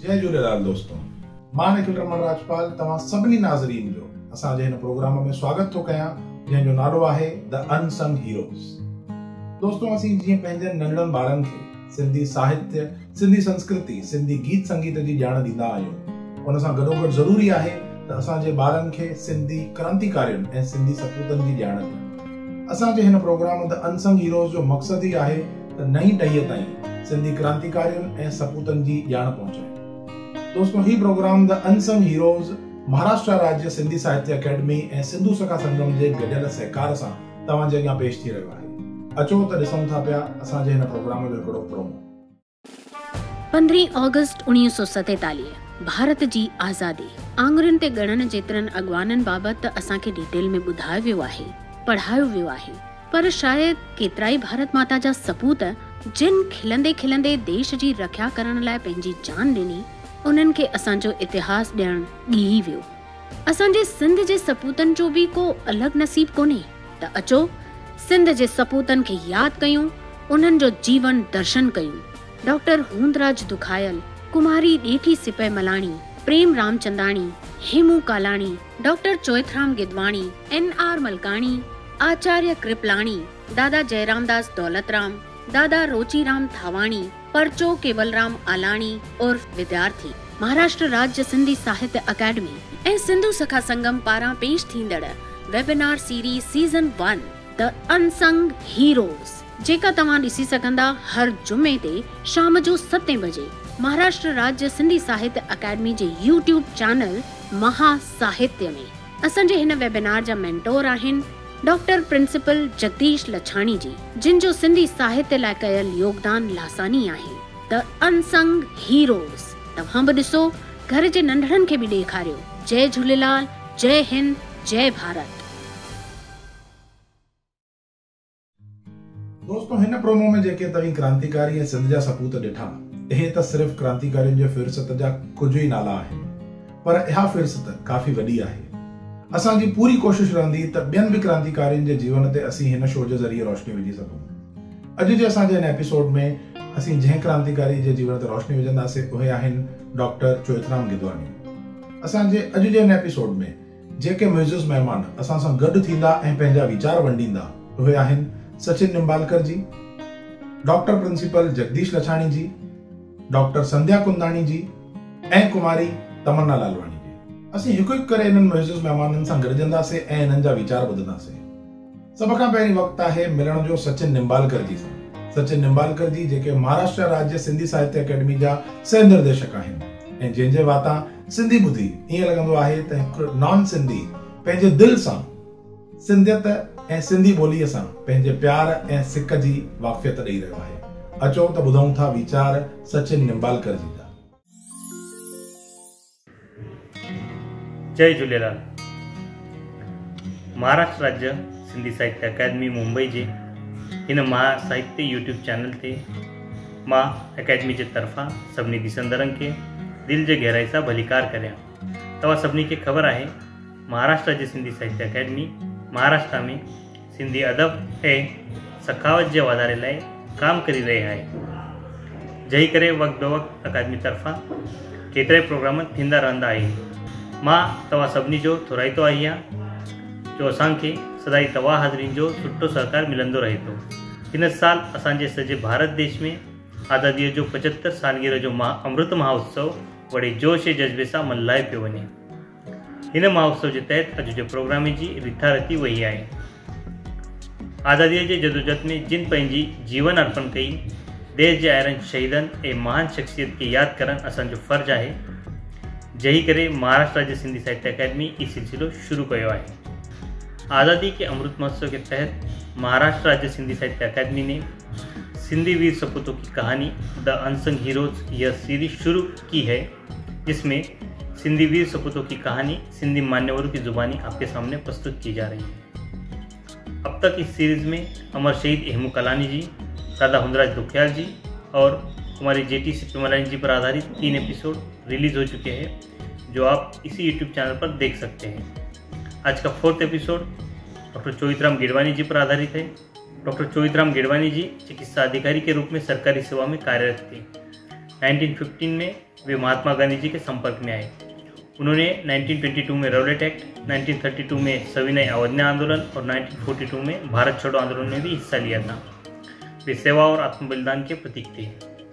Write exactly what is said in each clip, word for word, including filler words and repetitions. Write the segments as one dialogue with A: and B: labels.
A: जय झूलेलाल दोस्तों, मां निखिल रमन राजपाल तव्हां सभिनी नाज़रीन जो असांजे हिन प्रोग्राम में स्वागत थो कयां जंहिंजो नालो आहे द अनसंग हीरोज़। दोस्तों, असीं जीअं पंहिंजे नंढड़नि ॿारनि खे सिंधी साहित्य, सिंधी संस्कृति, सिंधी गीत संगीत जी ॼाण ॾींदा आहियूं, उन सां गॾोगॾु ज़रूरी आहे त असांजे ॿारनि खे सिंधी क्रांतिकारियुनि ऐं सिंधी सपूतनि जी ॼाण ॾियूं। असांजे हिन प्रोग्राम द अनसंग हीरोज़ जो मक़सदु ई आहे त नई टहीअ ताईं सिंधी क्रांतिकारियुनि ऐं सपूतनि जी ॼाण पहुचाए। दोस्तों, ही programme the unsung heroes Maharashtra Rajya Sindhi Sahitya academy ऐं सिंधु सखा संगम जे गॾियल सहकार सां तव्हां जे अॻियां पेश थी रहियो आहे। अचो त ॾिसूं था पिया असांजे हिन प्रोग्राम जो हिकिड़ो प्रोमो।
B: पंद्रहीं ऑगस्ट उणिवीह सौ सतेतालीह भारत जी आज़ादी आङुरियुनि ते ॻणण जेतिरनि अॻवाननि बाबति असांखे डिटेल में ॿुधायो वियो आहे, पढ़ायो वियो आहे, पर शायद केतिरा ई भारत माता जा सपूत जिन खिलंदे खिलंदे देश जी रक्षा करण लाइ पंहिंजी जान ॾिनी, उन्हनि खे असांजो इतिहास ॾियण ॻीही वियो। असांजे सिंध जे सपूतनि जो बि को अलॻि नसीब कोन्हे त अचो सिंध जे सपूतनि खे यादि कयूं, उन्हनि जो जीवन दर्शन कयूं। डॉक्टर हूंदराज दुखायल, कुमारी Jethi Sipahimalani, Prem Ramchandani, Hemu Kalani, doctor Choithram Gidwani, N R Malkani, Acharya Kripalani, Dada Jairamdas Daulatram, दादा रोचीराम थावाणी, परचो केवलराम आलाणी और विद्यार्थी महाराष्ट्र राज्य सिंधी साहित्य अकेडमी ऐं सिंधु सखा संगम पारां पेश थींदड़ webinar series season one the unsung heroes, जेका तव्हां ॾिसी सघंदा हर जुमे ते शाम जो सतें बजे महाराष्ट्र राज्य सिंधी साहित्य अकेडमी जे यूट्यूब चैनल महासाहित्य में। असांजे हिन वेबिनार जा मेंटोर आहिनि डॉक्टर प्रिंसिपल जगदीश लछाणी जी, जिन जो सिंधी साहित्य लाइ कयल योगदान लासानी आहे। द अनसंग हीरोज़ तव्हां बि ॾिसो, घर जे नंढड़नि खे बि ॾेखारियो। जय झूलेलाल, जय हिंद, जय भारत।
A: दोस्तों, हिन प्रोमो में जेके तव्हीं क्रांतिकारी ऐं सिंध जा सपूत ॾिठा, इहे त सिर्फ़ क्रांतिकारियुनि जे फ़हिरिस्त जा कुझु ई नाला आहिनि, पर इहा फ़हिरिस्त काफ़ी वॾी आहे। असांजी पूरी कोशिश रहंदी त ॿियनि बि क्रांतिकारियुनि जे जीवन ते असीं हिन शो जे ज़रिए रोशनी विझी सघूं। अॼु जे असांजे हिन एपिसोड में असीं जंहिं क्रांतिकारी जे जीवन ते रोशनी विझंदासीं उहे आहिनि डॉक्टर चोइथराम गिदवाणी। असांजे अॼु जे हिन एपिसोड में जेके म्यूज़ियस महिमान असां सां गॾु थींदा ऐं पंहिंजा वीचार वंडींदा उहे आहिनि Sachin Nimbalkar ji, doctor principal Jagdish Lachhani ji, doctor Sandhya Kundani ji ऐं कुमारी तमन्ना लालवाणी। असीं हिकु हिकु करे इन्हनि म्यूज़ियस महिमाननि सां गॾिजंदासीं ऐं इन्हनि जा वीचार ॿुधंदासीं। सभ खां पहिरीं वक़्तु आहे मिलण जो सचिन निम्बालकर जी सां। सचिन निम्बालकर जी जेके महाराष्ट्र राज्य सिंधी साहित्य अकेडमी जा सह निर्देशक आहिनि ऐं जंहिंजे वाता सिंधी ॿुधी ईअं लॻंदो आहे त हिकु नॉन सिंधी पंहिंजे दिलि सां सिंधियत ऐं सिंधी ॿोलीअ सां पंहिंजे प्यार ऐं सिक जी वाक़फ़ियत ॾेई रहियो आहे। अचो त ॿुधूं था वीचार सचिन निम्बालकर जी जा।
C: जय झूलेलाल। महाराष्ट्र राज्य सिंधी साहित्य अकेडमी मुंबई जे हिन महासाहित्य यूट्यूब चैनल ते मां अकेडमी जे तरफ़ां सभिनी ॾिसंदड़नि खे दिलि जे गहराई सां भलीकार करियां। तव्हां सभिनी खे ख़बर आहे, महाराष्ट्र राज्य सिंधी साहित्य अकेडमी महाराष्ट्र में सिंधी अदब ऐं सखावत जे वाधारे लाइ काम करे रही आहे। जंहिं करे वक़्त ब वक़्त अकादमी तरफ़ां केतिरा ई प्रोग्राम थींदा रहंदा आहिनि। मां तव्हां सभिनी जो थोराईतो आहियां जो असांखे सदाई तव्हां हाज़रीन जो सुठो सहकार मिलंदो रहे थो। हिन साल असांजे सॼे भारत देश में आज़ादीअ जो पंजहतरि सालगिरह जो महा अमृत महोत्सव वॾे जोश ऐं जज़्बे सां मल्हाए पियो वञे। हिन महोत्सव जे तहत अॼु जे प्रोग्राम जी रिथा रती वई आहे। आज़ादीअ जे जदोजहद में जिन पंहिंजी जीवन अर्पण कई, देश जे आहिरनि शहीदनि ऐं महान शख़्सियत खे यादि करणु असांजो फ़र्ज़ु आहे। जंहिं करे महाराष्ट्र राज्य सिंधी साहित्य अकेडमी ई सिलसिलो शुरू कयो आहे। आज़ादी के अमृत महोत्सव के तहत महाराष्ट्र राज्य सिंधी साहित्य अकेडमी ने सिंधी वीर सपूतों की कहानी द अनसंग हीरोज़ यह सीरीज शुरू की है, जिसमें सिंधी वीर सपूतों की कहानी सिंधी मान्यवरों की जुबानी आपके सामने प्रस्तुत की जा रही है। अब तक इस सीरीज में अमर शहीद हेमू कालानी जी, दादा हुंदराज दुखियाल जी और कुमारी जेटी सिपह मलानी जी पर आधारित तीन एपिसोड रिलीज हो चुके हैं, जो आप इसी यूट्यूब चैनल पर देख सकते हैं। आज का fourth episode doctor Choithram Gidwani ji पर आधारित है। डॉक्टर चोइथराम गिडवानी जी चिकित्सा अधिकारी के रूप में सरकारी सेवा में कार्यरत थे। उन्नीस सौ पंद्रह में वे महात्मा गांधी जी के संपर्क में आए। उन्होंने उन्नीस सौ बाईस में रौलेट एक्ट, उन्नीस सौ बत्तीस में सविनय अवज्ञा आंदोलन और उन्नीस सौ बयालीस में भारत छोड़ो आंदोलन में भी हिस्सा लिया था। वे सेवा और आत्म बलिदान के प्रतीक थे।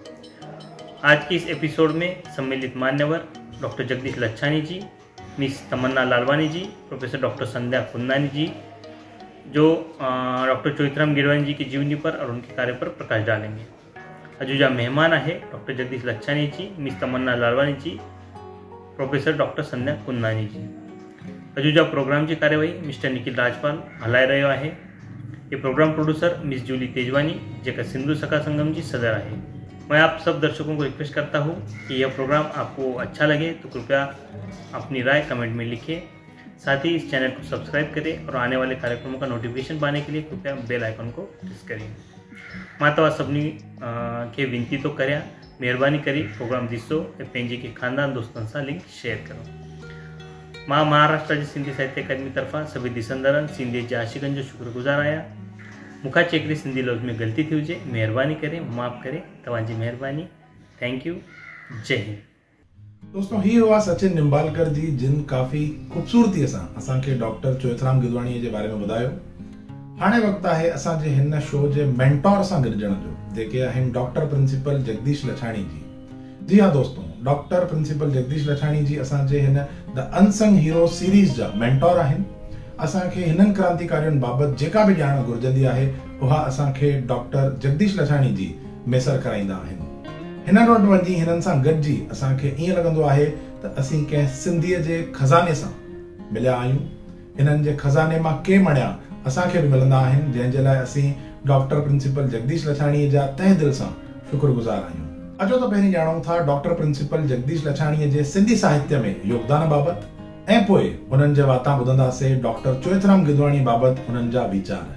C: आज के इस एपिसोड में सम्मिलित मान्यवर doctor Jagdish Lachhani ji, miss Tamanna Lalwani ji, professor doctor Sandhya Kundani ji, जो डॉक्टर चोइथराम गिदवानी जी की जीवनी पर और उनके कार्य पर प्रकाश डालेंगे। अजूजा मेहमान आहे doctor Jagdish Lachhani ji, miss Tamanna Lalwani ji, professor doctor Sandhya Kundani ji. अजूजा प्रोग्रामची कार्यवाही मिस्टर निखिल राजपाल हलाय रह्यो आहे। ये programme producer miss Julie Tejwani, जेका सिंधु सखा संगम जी सदर आहे। मैं आप सब दर्शकों को रिक्वेस्ट करता हूँ कि यह प्रोग्राम आपको अच्छा लगे तो कृपया अपनी राय कमेंट में लिखें। साथ ही इस चैनल को सब्सक्राइब करें और आने वाले कार्यक्रमों का नोटिफिकेशन पाने के लिए कृपया बेल आइकन को प्रेस करें। मां तव्हां सभिनी खे विनती तो कर्या, महिरबानी करी प्रोग्राम ॾिसो ऐं पंहिंजे के खानदान दोस्तनि सां लिंक शेयर करो। मां महाराष्ट्र जी सिंधी साहित्य अकादमी तरफ़ां सभी ॾिसंदड़नि सिंधी जे आशिक़नि जो शुक्रगुज़ार आहियां। मूंखां चेकरी सिंधी लफ़्ज़ में गलती थी हुजे, महिरबानी करे माफ़ करे, तव्हांजी महिरबानी। Thank you. जय हिंद।
A: दोस्तों, ही हुआ सचिन निम्बालकर जी, जिन काफ़ी ख़ूबसूरतीअ सां असांखे डॉक्टर चोइथराम गिदवाणीअ जे बारे में ॿुधायो। हाणे वक़्तु आहे असांजे हिन शो जे मेंटोर सां गॾिजण जो, जेके आहिनि डॉक्टर प्रिंसिपल जगदीश लच्छाणी जी। जी हाँ दोस्तों, डॉक्टर प्रिंसिपल जगदीश लच्छाणी जी असांजे हिन द अनसंग हीरो सीरीज़ जा मेंटोर आहिनि। असांखे हिननि क्रांतिकारियुनि बाबति जेका बि ॼाण घुरिजंदी आहे उहा असांखे डॉक्टर जगदीश लच्छाणी जी मैसर कराईंदा आहिनि। हिननि वटि वञी हिननि सां गॾिजी असांखे ईअं लॻंदो आहे त असीं कंहिं सिंधीअ जे खज़ाने सां मिलिया आहियूं। हिननि जे खज़ाने मां के मणिया असांखे बि मिलंदा आहिनि, जंहिंजे लाइ असीं डॉक्टर प्रिंसिपल जगदीश लच्छाणीअ जा तहे दिल सां शुक्रगुज़ार आहियूं। अचो त पहिरीं ॼाणूं था डॉक्टर प्रिंसिपल जगदीश लच्छाणीअ जे सिंधी साहित्य में योगदान बाबति, ऐं पोइ उन्हनि जे वाता ॿुधंदासीं डॉक्टर चोइथराम गिदवाणी बाबति उन्हनि जा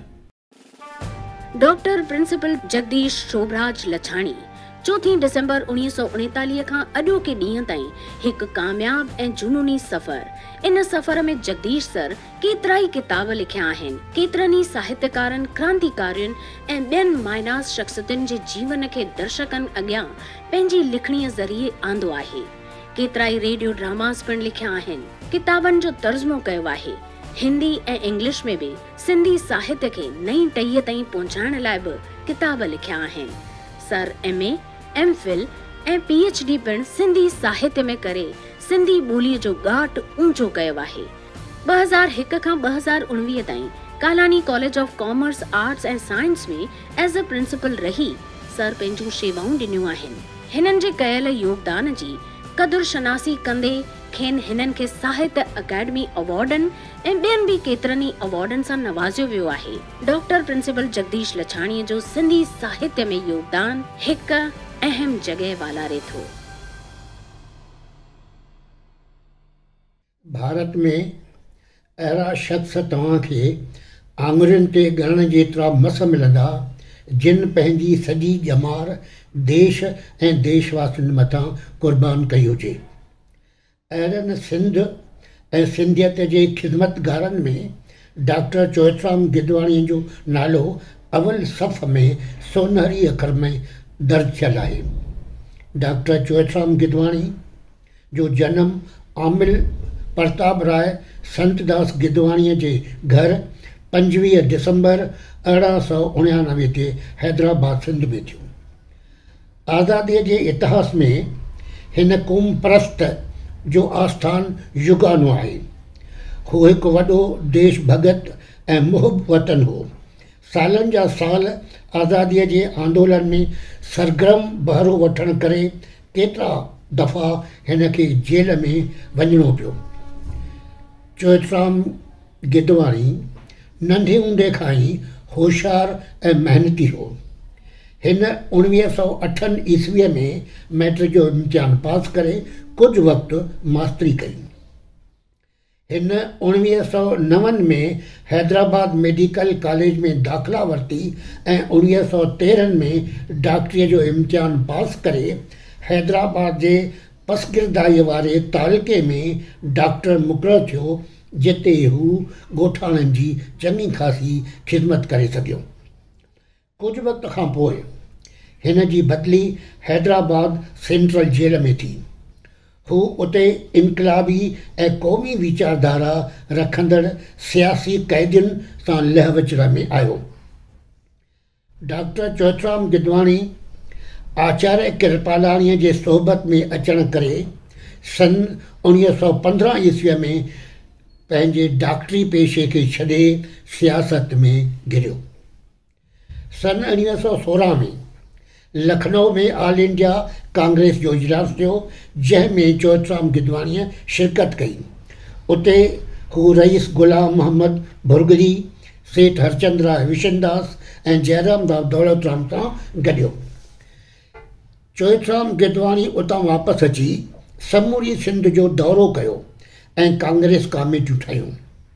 A: वीचार।
B: डॉक्टर प्रिंसिपल जगदीश शोभराज लच्छाणी चौथी दिसंबर उणिवीह सौ उणेतालीह खां अॼोके ॾींहं ताईं हिकु कामयाब ऐं जुनूनी सफ़र। इन सफ़र में जगदीश सर केतिरा ई किताब लिखिया आहिनि, केतिरनि ई साहित्यकारनि, क्रांतिकारियुनि ऐं ॿियनि माइनास शख़्सियतुनि जे जीवन खे दर्शकनि अॻियां पंहिंजी लिखणीअ ज़रिए आंदो आहे। केतिरा ई रेडियो ड्रामास पिणु लिखिया आहिनि, किताबनि जो तर्जुमो कयो आहे। हिंदी ऐं इंग्लिश में भी सिंधी साहित्य के नई टईअ ताईं पहुंचाइण लाइ बि किताब लिखिया आहिनि। Sir M A, M Phil ऐं पी एच डी पिणु सिंधी साहित्य में करे सिंधी ॿोलीअ जो घाट ऊंचो कयो आहे। ॿ हज़ार हिकु खां ॿ हज़ार उणिवीह ताईं Kalani college of commerce, arts ऐं साइंस में एज़ अ प्रिंसिपल रही सर पंहिंजूं शेवाऊं ॾिनियूं आहिनि। हिननि जे कयल योगदान जी क़दुर शनासी कंदे खेनि हिननि खे साहित्य अकेडमी अवार्डनि ऐं ॿियनि बि केतिरनि ई अवार्डनि सां नवाज़ियो वियो आहे। डॉक्टर प्रिंसिपल जगदीश लच्छाणीअ जो सिंधी साहित्य में योगदान हिकु अहम जॻह वालारे थो।
D: भारत में अहिड़ा शख़्स तव्हांखे आङुरियुनि ते ॻणण जेतिरा मस मिलंदा, जिन पंहिंजी सॼी ॼमार देश ऐं देशवासियुनि मथां क़ुर्बान कई हुजे। अहिड़नि सिंध ऐं सिंधियत जे ख़िदमतगारनि में डॉक्टर चोइथराम गिदवाणीअ जो नालो अवल सफ़ में सोनहरी अखर में दर्ज थियल आहे। डॉक्टर चोइथराम गिदवाणी जो जनम आमिल प्रताप राय संतदास गिदवाणीअ जे घर पंजवीह दिसंबर अरिड़हं सौ उणियानवे ते हैदराबाद सिंध में थियो। आज़ादीअ जे इतिहास में हिन क़ौम परस्त जो आस्थान युगानो आहे। हू हिकु वॾो देश भगत ऐं मुहिब वतन हो। सालनि जा साल आज़ादीअ जे आंदोलन में सरगर्म बहिरो वठण करे केतिरा दफ़ा हिन खे जेल में वञिणो पियो। चोइथराम गिदवाणी नंढे हूंदे खां ई होशियारु ऐं महिनती हो। हिन उणिवीह सौ अठनि ईस्वीअ में मैट्रिक जो इम्तिहान पास करे कुझु वक़्तु मास्तरी कई। हिन उणिवीह सौ नवनि में हैदराबाद मेडिकल कॉलेज में दाख़िला वरिती ऐं उणिवीह सौ तेरहनि में डॉक्टरीअ जो इम्तिहान पास करे हैदराबाद जे पसगिरदाईअ वारे तालुके में डॉक्टर मुक़ररु थियो, जिते हू ॻोठाणनि जी चङी ख़ासी ख़िदमत करे सघियो। कुझु वक़्त खां पोइ हिन जी बदिली हैदराबाद सेंट्रल जेल में थी। हू उते इनकलाबी ऐं क़ौमी वीचारधारा रखंदड़ सियासी क़ैदियुनि सां लह विचड़ में आयो। डॉक्टर चौथराम गिदवाणी आचार्य कृपालाणीअ जे सोहबत में अचण करे सन उणिवीह सौ पंद्रहं ईस्वीअ में पंहिंजे डॉक्टरी पेशे खे छॾे सियासत में घिरियो। सन उणिवीह सौ सोरहं में लखनऊ में ऑल इंडिया कांग्रेस जो इजलास थियो, जंहिंमें चौथराम गिदवाणीअ शिरकत कई। उते हू रईस गुलाम मोहम्मद भुरगरी, सेठ हरचंद्रा विशनदास ऐं जयराम राव दौलतराम सां गॾियो। चौथराम गिदवाणी उतां वापसि अची समूरी सिंध जो दौरो कयो ऐं कांग्रेस कमेटियूं ठाहियूं।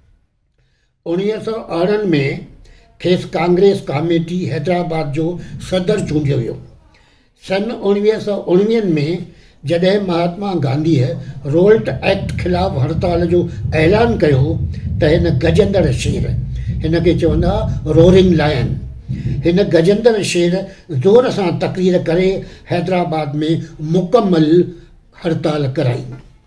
D: उणिवीह सौ अरिड़हं में खेसि कांग्रेस कमेटी हैदराबाद जो सदर चूंडियो वियो। सन उणिवीह सौ उणिवीह में जॾहिं महात्मा गांधीअ रोल्ट एक्ट ख़िलाफ़ु हड़ताल जो ऐलान कयो त हिन गजंदड़ शेर, हिन खे चवंदा रोरिंग लायन, हिन गजंदड़ शेर ज़ोर सां तक़रीर करे हैदराबाद में मुकमल हड़ताल कराई।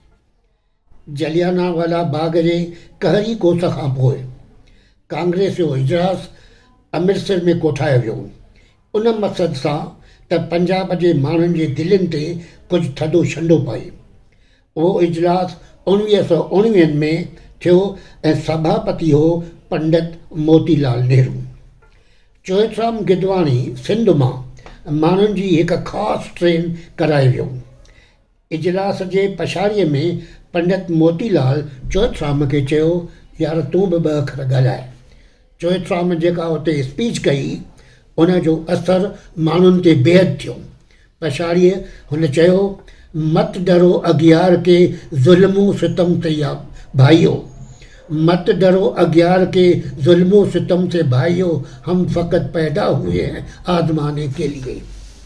D: जलियानावाला बाग जे कहरी कोस खां पोइ कांग्रेस जो इजलास अमृतसर में कोठायो वियो, उन मक़सद सां त पंजाब जे माण्हुनि जे दिलनि ते कुझु थधो छंडो पए। उहो इजलास उणिवीह सौ उणिवीह में थियो ऐं सभापति हो पंडित मोतीलाल नेहरू। चौथराम गिदवाणी सिंध मां माण्हुनि जी हिकु ख़ासि ट्रेन कराए वियो। इजलास जे पछाड़ीअ में पंडित मोतीलाल चौथराम खे चयो, यार तूं बि ॿ अखर ॻाल्हाए। चौथराम जेका उते स्पीच कई उन जो असरु माण्हुनि ते बेहदि थियो। पछाड़ीअ हुन चयो, मत डरो अगियार के ज़ुल्मो सितम से या भाइयो, मत डरो अगियार के जुल्मों सितम से भाइयों, हम फ़कत पैदा हुए हैं आज़माने के लिए।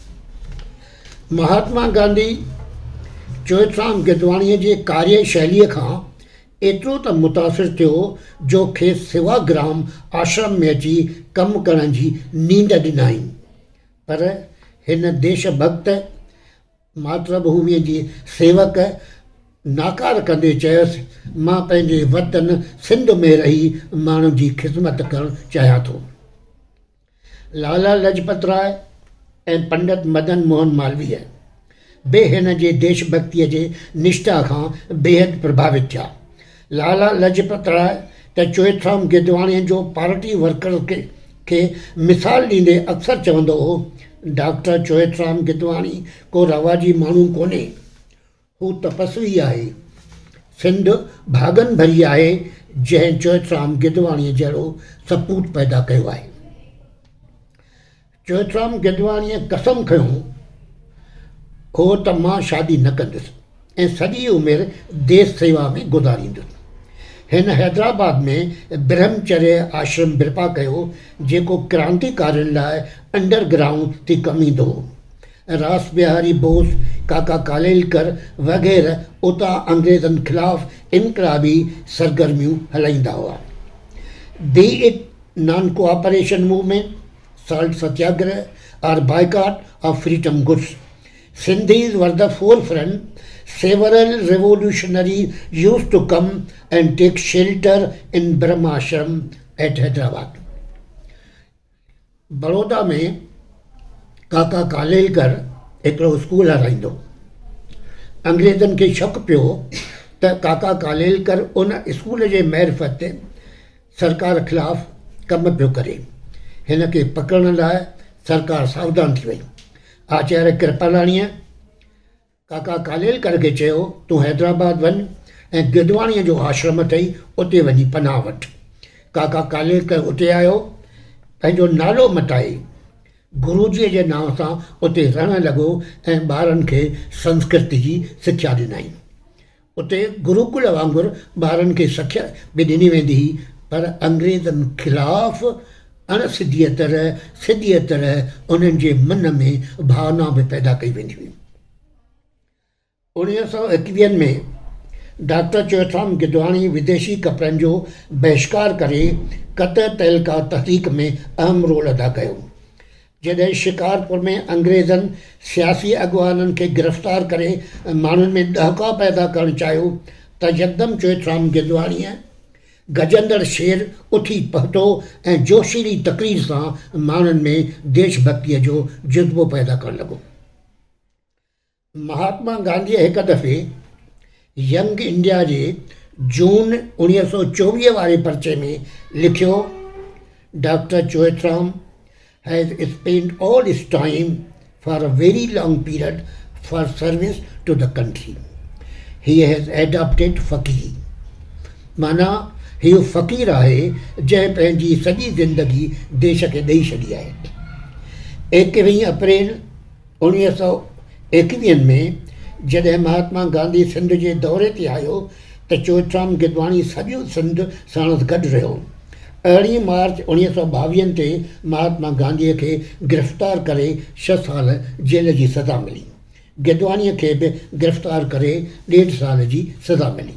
D: महात्मा गांधी चौथराम गिदवाणीअ जे कार्यशैलीअ खां एतिरो त मुतासिर थियो जो खेसि सेवाग्राम आश्रम में अची कमु करण जी नींड ॾिनाई। पर हिन देशभक्त मातृभूमिअ जी सेवक नाकार कंदे चयसि, मां पंहिंजे वतन सिंध में रही माण्हुनि जी ख़िदमत करणु चाहियां थो। लाला लजपत राय ऐं पंडित मदन मोहन मालवीय बि हिन जे देशभक्तीअ जे निष्ठा खां बेहदि प्रभावित थिया। लाला लजपत राय त चौथराम गिदवाणीअ जो पार्टी वर्कर खे खे मिसाल ॾींदे अक्सर चवंदो हो, डॉक्टर चौथराम गिदवाणी को रवाजी माण्हू कोन्हे, हू तपस्वी आहे। सिंध भागन भरी आहे जंहिं चौथराम गिदवाणीअ जहिड़ो सपूत पैदा कयो आहे। चौथराम गिदवाणीअ कसम खयूं हो त मां शादी न कंदुसि ऐं सॼी उमिरि देश सेवा में गुज़ारींदुसि। हिन हैदराबाद में ब्रह्मचर्य आश्रम बिरपा कयो जेको क्रांतिकारियुनि लाइ अंडरग्राउंड थी कमु ईंदो हो। रास बिहारी बोस, काका कालेलकर वग़ैरह उतां अंग्रेज़नि ख़िलाफ़ इनकलाबी सरगर्मियूं हलाईंदा हुआ। Be it non cooperation movement, salt satyagraha और boycott of freedom goods, Sindhis were the forefront. Several revolutionaries used to come and take shelter in Brahma Ashram at Hyderabad. Baroda में काका कालेलकर हिकिड़ो स्कूल हलाईंदो। अंग्रेज़नि खे शक पियो त काका कालेलकर उन स्कूल जे मैरिफत ते सरकार ख़िलाफ़ कमु पियो करे। हिन खे पकड़ण लाइ सरकार सावधान थी वई। आचार्य कृपालाणीअ काका कालेलकर खे चयो, तूं हैदराबाद वञ ऐं गिदवाणीअ जो आश्रम अथई, उते वञी पनाह वठि। काका कालेलकर उते आयो, पंहिंजो नालो मटाए गुरुजीअ जे नाम सां उते रहणु लॻो ऐं ॿारनि खे संस्कृत जी सिख्या ॾिनाई। उते गुरुकुल वांगुरु ॿारनि खे सिख्या बि ॾिनी वेंदी हुई, पर अंग्रेज़नि ख़िलाफ़ अणसिधीअ तरह सिधीअ तरह उन्हनि जे मन में भावना बि पैदा कई वेंदी हुई। उणिवीह सौ एकवीह में डॉक्टर चौथराम गिदवाणी विदेशी कपिड़नि जो बहिष्कार करे क़तर तहलका तहरीक में अहम रोल अदा कयो। जॾहिं शिकारपुर में अंग्रेज़नि सियासी अॻुवाननि खे गिरफ़्तार करे माण्हुनि में ॾहका पैदा करणु चाहियो त यकदमि चोइथराम गिदवाणीअ गजंदड़ शेर उथी पहुतो ऐं जोशीली तक़रीर सां माण्हुनि में देशभक्तीअ जो जज़्बो पैदा करणु लॻो। महात्मा गांधीअ हिकु दफ़े यंग इंडिया जे जून उणिवीह सौ चोवीह वारे पर्चे में लिखियो, doctor Choithram has spent all his time for a very long period for service to the country. He has adopted फ़क़ीर, माना हीउ फ़क़ीर आहे जंहिं पंहिंजी सॼी ज़िंदगी देश खे ॾेई छॾी आहे। एकवीह अप्रैल उणिवीह सौ एकवीह में जॾहिं महात्मा गांधी सिंध जे दौरे ते आयो त चोइथराम गिदवाणी सॼो सिंध साणुसि गॾु रहियो। अरिड़हीं मार्च उणिवीह सौ ॿावीह ते महात्मा गांधीअ खे गिरफ़्तार करे छह साल जेल जी सज़ा मिली। गिदवाणीअ खे बि गिरफ़्तार करे ॾेढ साल जी सज़ा मिली।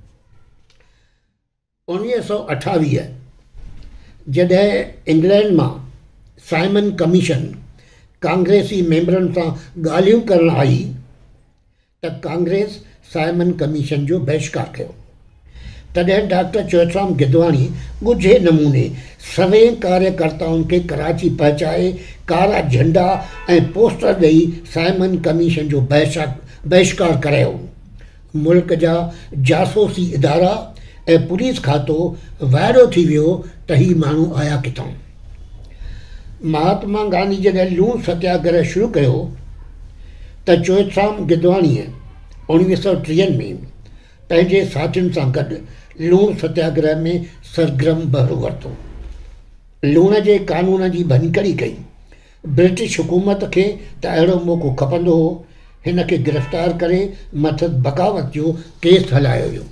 D: उणिवीह सौ अठावीह जॾहिं इंग्लैंड मां साइमन कमीशन कांग्रेसी मेंबरनि सां ॻाल्हियूं करणु आई त कांग्रेस साइमन कमीशन जो बहिष्कार कयो। तॾहिं डॉक्टर चोइथराम गिदवाणी ॻुझे नमूने सवे कार्यकर्ताउनि खे कराची पहुचाए कारा झंडा ऐं पोस्टर ॾेई साइमन कमीशन जो बहिष्कार बहिष्कार करायो। मुल्क जा जासूसी इदारा ऐं पुलिस खातो वाइड़ो थी वियो त ही माण्हू आया किथां। महात्मा गांधी जॾहिं लूण सत्याग्रह शुरू कयो त चोइथराम गिदवाणीअ उणिवीह सौ टीह में पंहिंजे साथियुनि सां गॾु लूण सत्याग्रह में सरगर्म बहिरो वरितो। लूण जे कानून जी भञकड़ी कई। ब्रिटिश हुकूमत खे त अहिड़ो मौक़ो खपंदो हो, हिन खे गिरफ़्तार करे मथां बग़ावत जो केस हलायो वियो।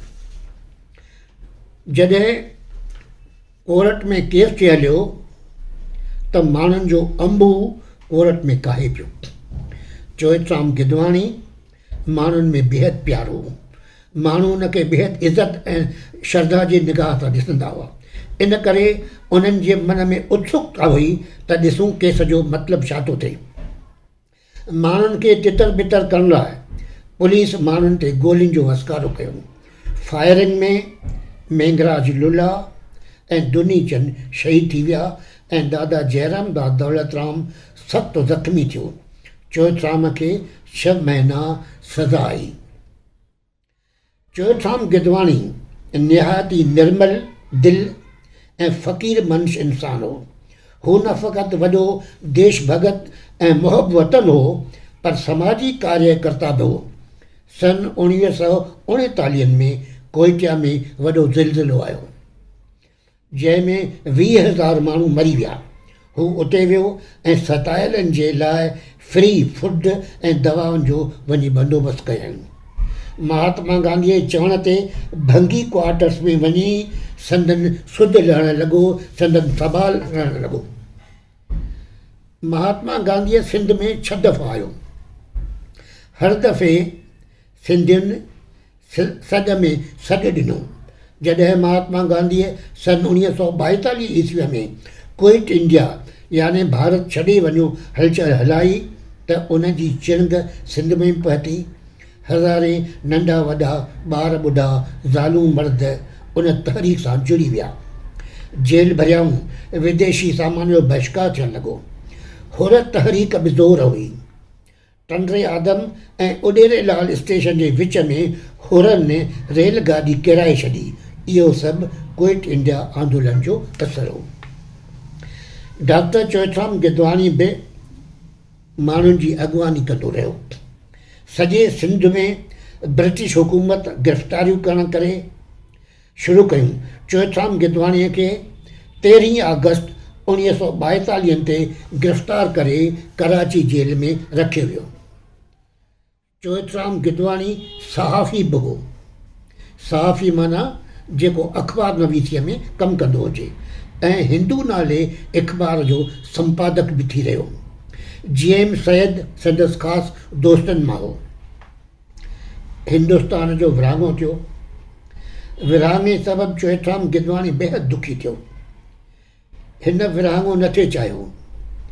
D: जॾहिं कोर्ट में केस ते हलियो त माण्हुनि जो अंबु कोर्ट में काहे पियो। चोइथराम गिदवाणी माण्हुनि में बेहद प्यारो हो। माण्हू हुनखे बेहद इज़त ऐं श्रद्धा जी निगाह सां ॾिसंदा हुआ। इन करे उन्हनि जे मन में उत्सुकता हुई त ॾिसूं केस जो मतिलबु छा थो थिए। माण्हुनि खे तितर बितर करण लाइ पुलिस माण्हुनि ते गोलियुनि जो वसकारो कयो। फायरिंग में मेंगराज लुला ऐं दुनी चंद शहीद थी विया ऐं दादा जयराम दास दौलतराम सख़्तु ज़ख़्मी थियो। चोइथराम खे छह महीना सज़ा आई। चोइथराम गिदवाणी निहायती निर्मल दिल ऐं फ़क़ीर मंश इंसान हो। हू न फ़क़ति वॾो देश भगत ऐं मुहब वतन हो, पर समाजी कार्यकर्ता बि हो। सन उणिवीह सौ उणेतालीह में कोइटिया में वॾो ज़िलज़िलो आयो जंहिंमें वीह हज़ार माण्हू मरी विया। हू उते वियो ऐं सतायलनि जे लाइ फ्री फूड ऐं दवाउनि जो वञी बंदोबस्तु कयनि। महात्मा गांधीअ जे चवण ते भंगी क्वार्टर्स में वञी संदन सुध लहणु लॻो, संदन संभाल रहणु लॻो। महात्मा गांधीअ सिंध में छह दफ़ा आयो। हर दफ़े सिंधियुनि सॾ में सॾु ॾिनो। जॾहिं महात्मा गांधीअ सन उणिवीह सौ ॿाएतालीह ईस्वीअ में क्विट इंडिया यानी भारत छॾे वञो हलचल हलाई त उन जी चिरंग सिंध में पहुती। हज़ारे नंढा वॾा ॿार ॿुढा ज़ालूं मर्द उन तहरीक सां जुड़ी विया। जेल भरियाऊं विदेशी सामान जो बहिष्कार थियणु लॻो। हुर तहरीक बि ज़ोर हुई। टंडरे आदम ऐं उॾेरेलाल स्टेशन जे विच में हुरनि रेलगाॾी किराए छॾी। इहो सभु क्विट इंडिया आंदोलन जो असरु हो। डॉक्टर चोइथराम गिदवाणी बि माण्हुनि जी अॻुवानी कंदो रहियो। सॼे सिंध में ब्रिटिश हुकूमत गिरफ़्तारियूं करण करे शुरू कयूं। चोइथराम गिदवाणीअ खे तेरहीं अगस्त उणिवीह सौ ॿाएतालीह ते गिरफ़्तार करे कराची जेल में रखियो वियो। चोइथराम गिदवाणी सहाफ़ी बि हो। सहाफ़ी माना जेको अख़बार नवीसीअ में कमु कंदो हुजे ऐं हिंदू नाले अख़बार जो संपादक बि थी रहियो। जी एम सैयद संदसि ख़ासि दोस्तनि मां हो। हिंदुस्तान जो विरहाङो थियो। विरहाङे सबबि चोइथराम गिदवाणी बेहद दुखी थियो। हिन विरहाङो न थिए चाहियो।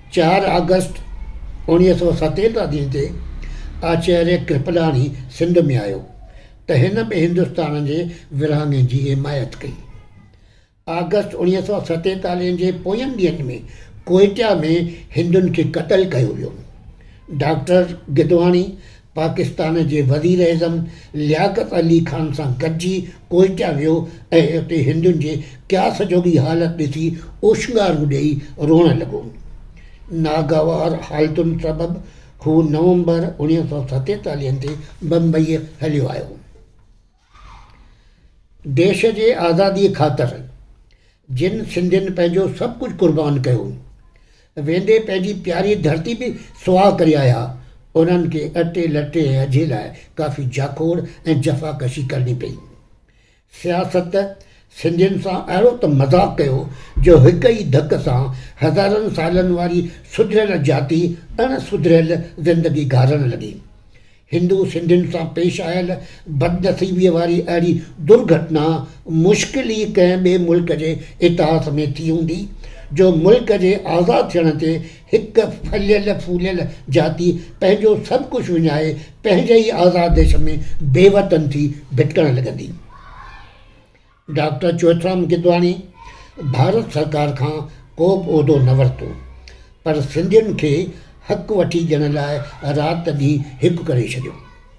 D: चारि अगस्त उणिवीह सौ सतेतालीह ते आचार्य कृपलानी सिंध में आयो त हिन बि हिंदुस्तान जे विरहाङे जी हिमायत कई। अगस्त उणिवीह सौ सतेतालीह जे पोयनि ॾींहंनि में कोयटा में हिंदुनि खे क़तल कयो वियो। डॉक्टर गिदवाणी पाकिस्तान जे वज़ीर एज़म लियाकत अली ख़ान सां गॾिजी कोयटा वियो ऐं उते हिंदुनि जे क्यास जोगी हालत ॾिसी ओशंगारूं ॾेई रोअण लॻो। नागवार हालतुनि सबबि हू नवंबर उणिवीह सौ सतेतालीह ते बम्बई हलियो आयो। देश जे आज़ादीअ ख़ातिर जिन सिंधियुनि पंहिंजो सभु कुझु क़ुर्बान कयो, वेंदे पंहिंजी प्यारी धरती बि सुवाह करे आया, उन्हनि खे अटे लटे ऐं अझे लाइ काफ़ी जाखोड़ ऐं जफ़ाकशी करणी पई। सियासत सिंधियुनि सां अहिड़ो त मज़ाक़ कयो जो हिक ई धक सां हज़ारनि सालनि वारी सुधरियल जाति अण सुधरियल ज़िंदगी गारण लॻी। हिंदू सिंधियुनि सां पेश आयल बदनसीबीअ वारी अहिड़ी दुर्घटना मुश्किल ई कंहिं ॿिए मुल्क जे इतिहास में थी हूंदी जो मुल्क जे आज़ादु थियण ते हिकु फलियल फूलियल जाति पंहिंजो सभु कुझु विञाए पंहिंजे ई आज़ादु देश में बेवतन थी भिटकण लॻंदी। डॉक्टर चोइथराम गिदवाणी भारत सरकार खां को बि उहिदो न वरितो, पर सिंधियुनि खे हक़ वठी ॾियण लाइ राति ॾींहुं हिकु करे छॾियो।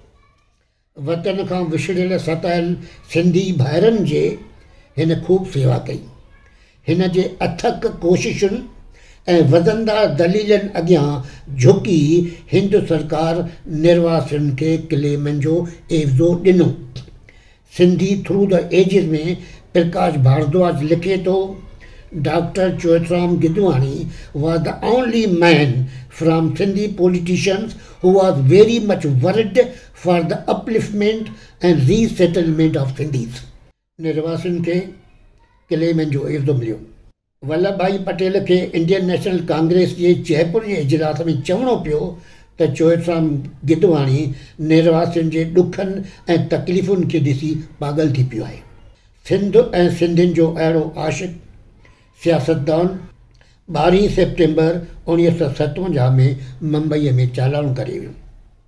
D: वतन खां विछड़ियल सतायल सिंधी भाइरनि जे हिन ख़ूब सेवा कई। हिन जे अथक कोशिशुनि ऐं वधंदा दलीलनि अॻियां झुकी हिंदु सरकार निर्वासियुनि खे क्लेमनि जो एवज़ो ॾिनो। सिंधी थ्रू द एजिस में प्रकाश भारद्वाज लिखे थो, doctor Choithram Gidwani was the only man from Sindhi politicians who was very much worried for the upliftment and resettlement of Sindhis. निर्वासियुनि खे क्लेमनि जो एवज़ो मिलियो। वल्लभ भाई पटेल खे इंडियन नेशनल कांग्रेस जे जयपुर जे इजलास में चवणो पियो त चोइथराम गिदवाणी निर्वासियुनि जे ॾुखनि ऐं तकलीफ़ुनि खे ॾिसी पागल थी पियो आहे। सिंध ऐं सिंधियुनि जो अहिड़ो आशिक़ सियासतदान ॿारहीं सेप्टेंबर उणिवीह सौ सतवंजाह में मुंबईअ में चालाणो करे वियो।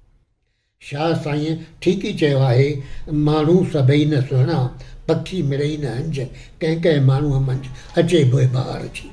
D: शाह साईं ठीक ई चयो आहे, माण्हू सभई न सुहिणा, पखी मिड़ई न हंज, कंहिं कंहिं माण्हूअ मंझि अचे पोइ बहार अची।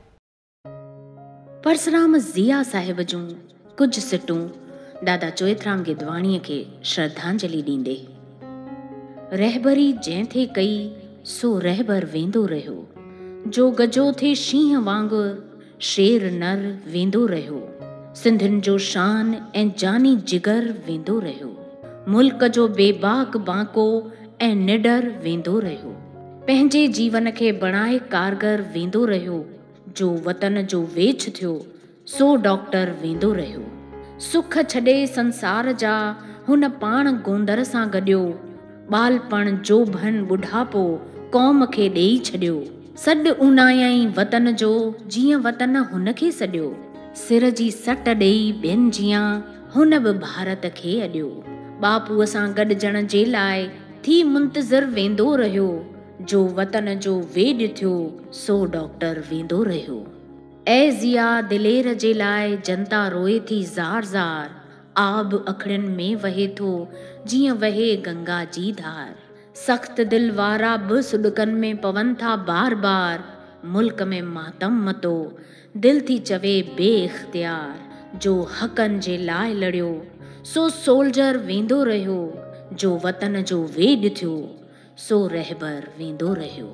B: परसराम ज़िया साहिब जूं कुझु सिटूं दादा चोइथराम गिदवाणीअ खे श्रद्धांजलि ॾींदे। रहबरी जंहिं थे कई सो रहबर वेंदो रहियो, जो गजो थे शींहं वांगुरु शेर नर वेंदो रहियो, सिंधियुनि जो शान ऐं जानी जिगर वेंदो रहियो, मुल्क जो बेबाक बांको ऐं निडर वेंदो रहियो, पंहिंजे जीवन खे बणाए कारगर वेंदो रहियो, जो वतन जो वेछ थियो सो डॉक्टर वेंदो रहियो, सुख छॾे संसार जा हुन पाण गोंदर सां गॾियो, ॿालपण जोभन ॿुढापो क़ौम खे ॾेई छॾियो, सॾु उनायई वतन जो जीअं वतन हुन खे सॾियो, सिर जी सट ॾेई ॿियनि जीअं हुन बि भारत खे अॾियो, बापूअ सां गॾिजण जे लाइ थी मुंतज़िर वेंदो रहियो, जो वतन जो वेॾ थियो सो डॉक्टर वेंदो रहियो। ऐ ज़िया दिलेर जे लाइ जनता रोए थी ज़ार ज़ार, आब अखड़ियुनि में वहे थो जीअं वहे गंगा जी धार, सख़्त दिल वारा बि सुॾकनि में पवनि था बार बार, मुल्क में मातम मतो दिल थी चवे बे इख्तियार, जो हक़नि जे लाइ लड़ियो सो सोल्जर वेंदो रहियो, जो वतन जो वेॾ थियो सो रहबर वेंदो रहियो।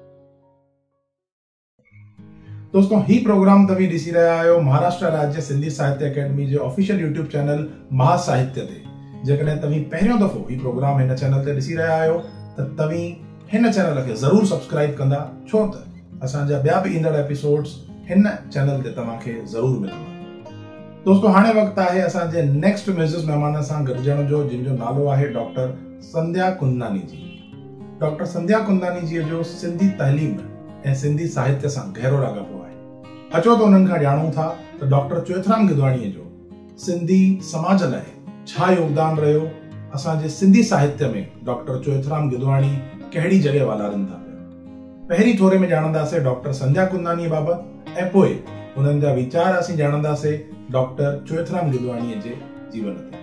A: दोस्तों, ही प्रोग्राम तव्हीं ॾिसी रहिया आहियो महाराष्ट्र राज्य सिंधी साहित्य अकेडमी जे ऑफिशियल यूट्यूब चैनल महासाहित्य ते। जेकॾहिं तव्हीं पहिरियों दफ़ो ही प्रोग्राम हिन चैनल ते ॾिसी रहिया आहियो त तव्हीं हिन चैनल खे ज़रूर सब्सक्राइब कंदा, छो त असांजा ॿिया बि ईंदड़ एपिसोड्स हिन चैनल ते तव्हांखे ज़रूर मिलंदा। दोस्तों, हाणे वक़्तु आहे असांजे नेक्स्ट म्यूज़िक महिमान सां गॾिजण जो, जिन जो नालो आहे डॉक्टर संध्या कुंदनानी जी। डॉक्टर संध्या कुंदनानी जी जो सिंधी तहलीम ऐं सिंधी साहित्य सां गहरो लाॻापो आहे। अचो त उन्हनि खां ॼाणूं था त डॉक्टर चोइथराम गिदवाणीअ जो सिंधी समाज लाइ छा योगदान रहियो, असांजे सिंधी साहित्य में डॉक्टर चोइथराम गिदवाणी कहिड़ी जॻह वालारनि था पिया। पहिरीं थोरे में ॼाणंदासीं डॉक्टर संध्या कुंदनानी बाबति ऐं पोइ उन्हनि जा वीचार असीं ॼाणंदासीं डॉक्टर चोएथराम गिदवाणीअ जे जीवन ते।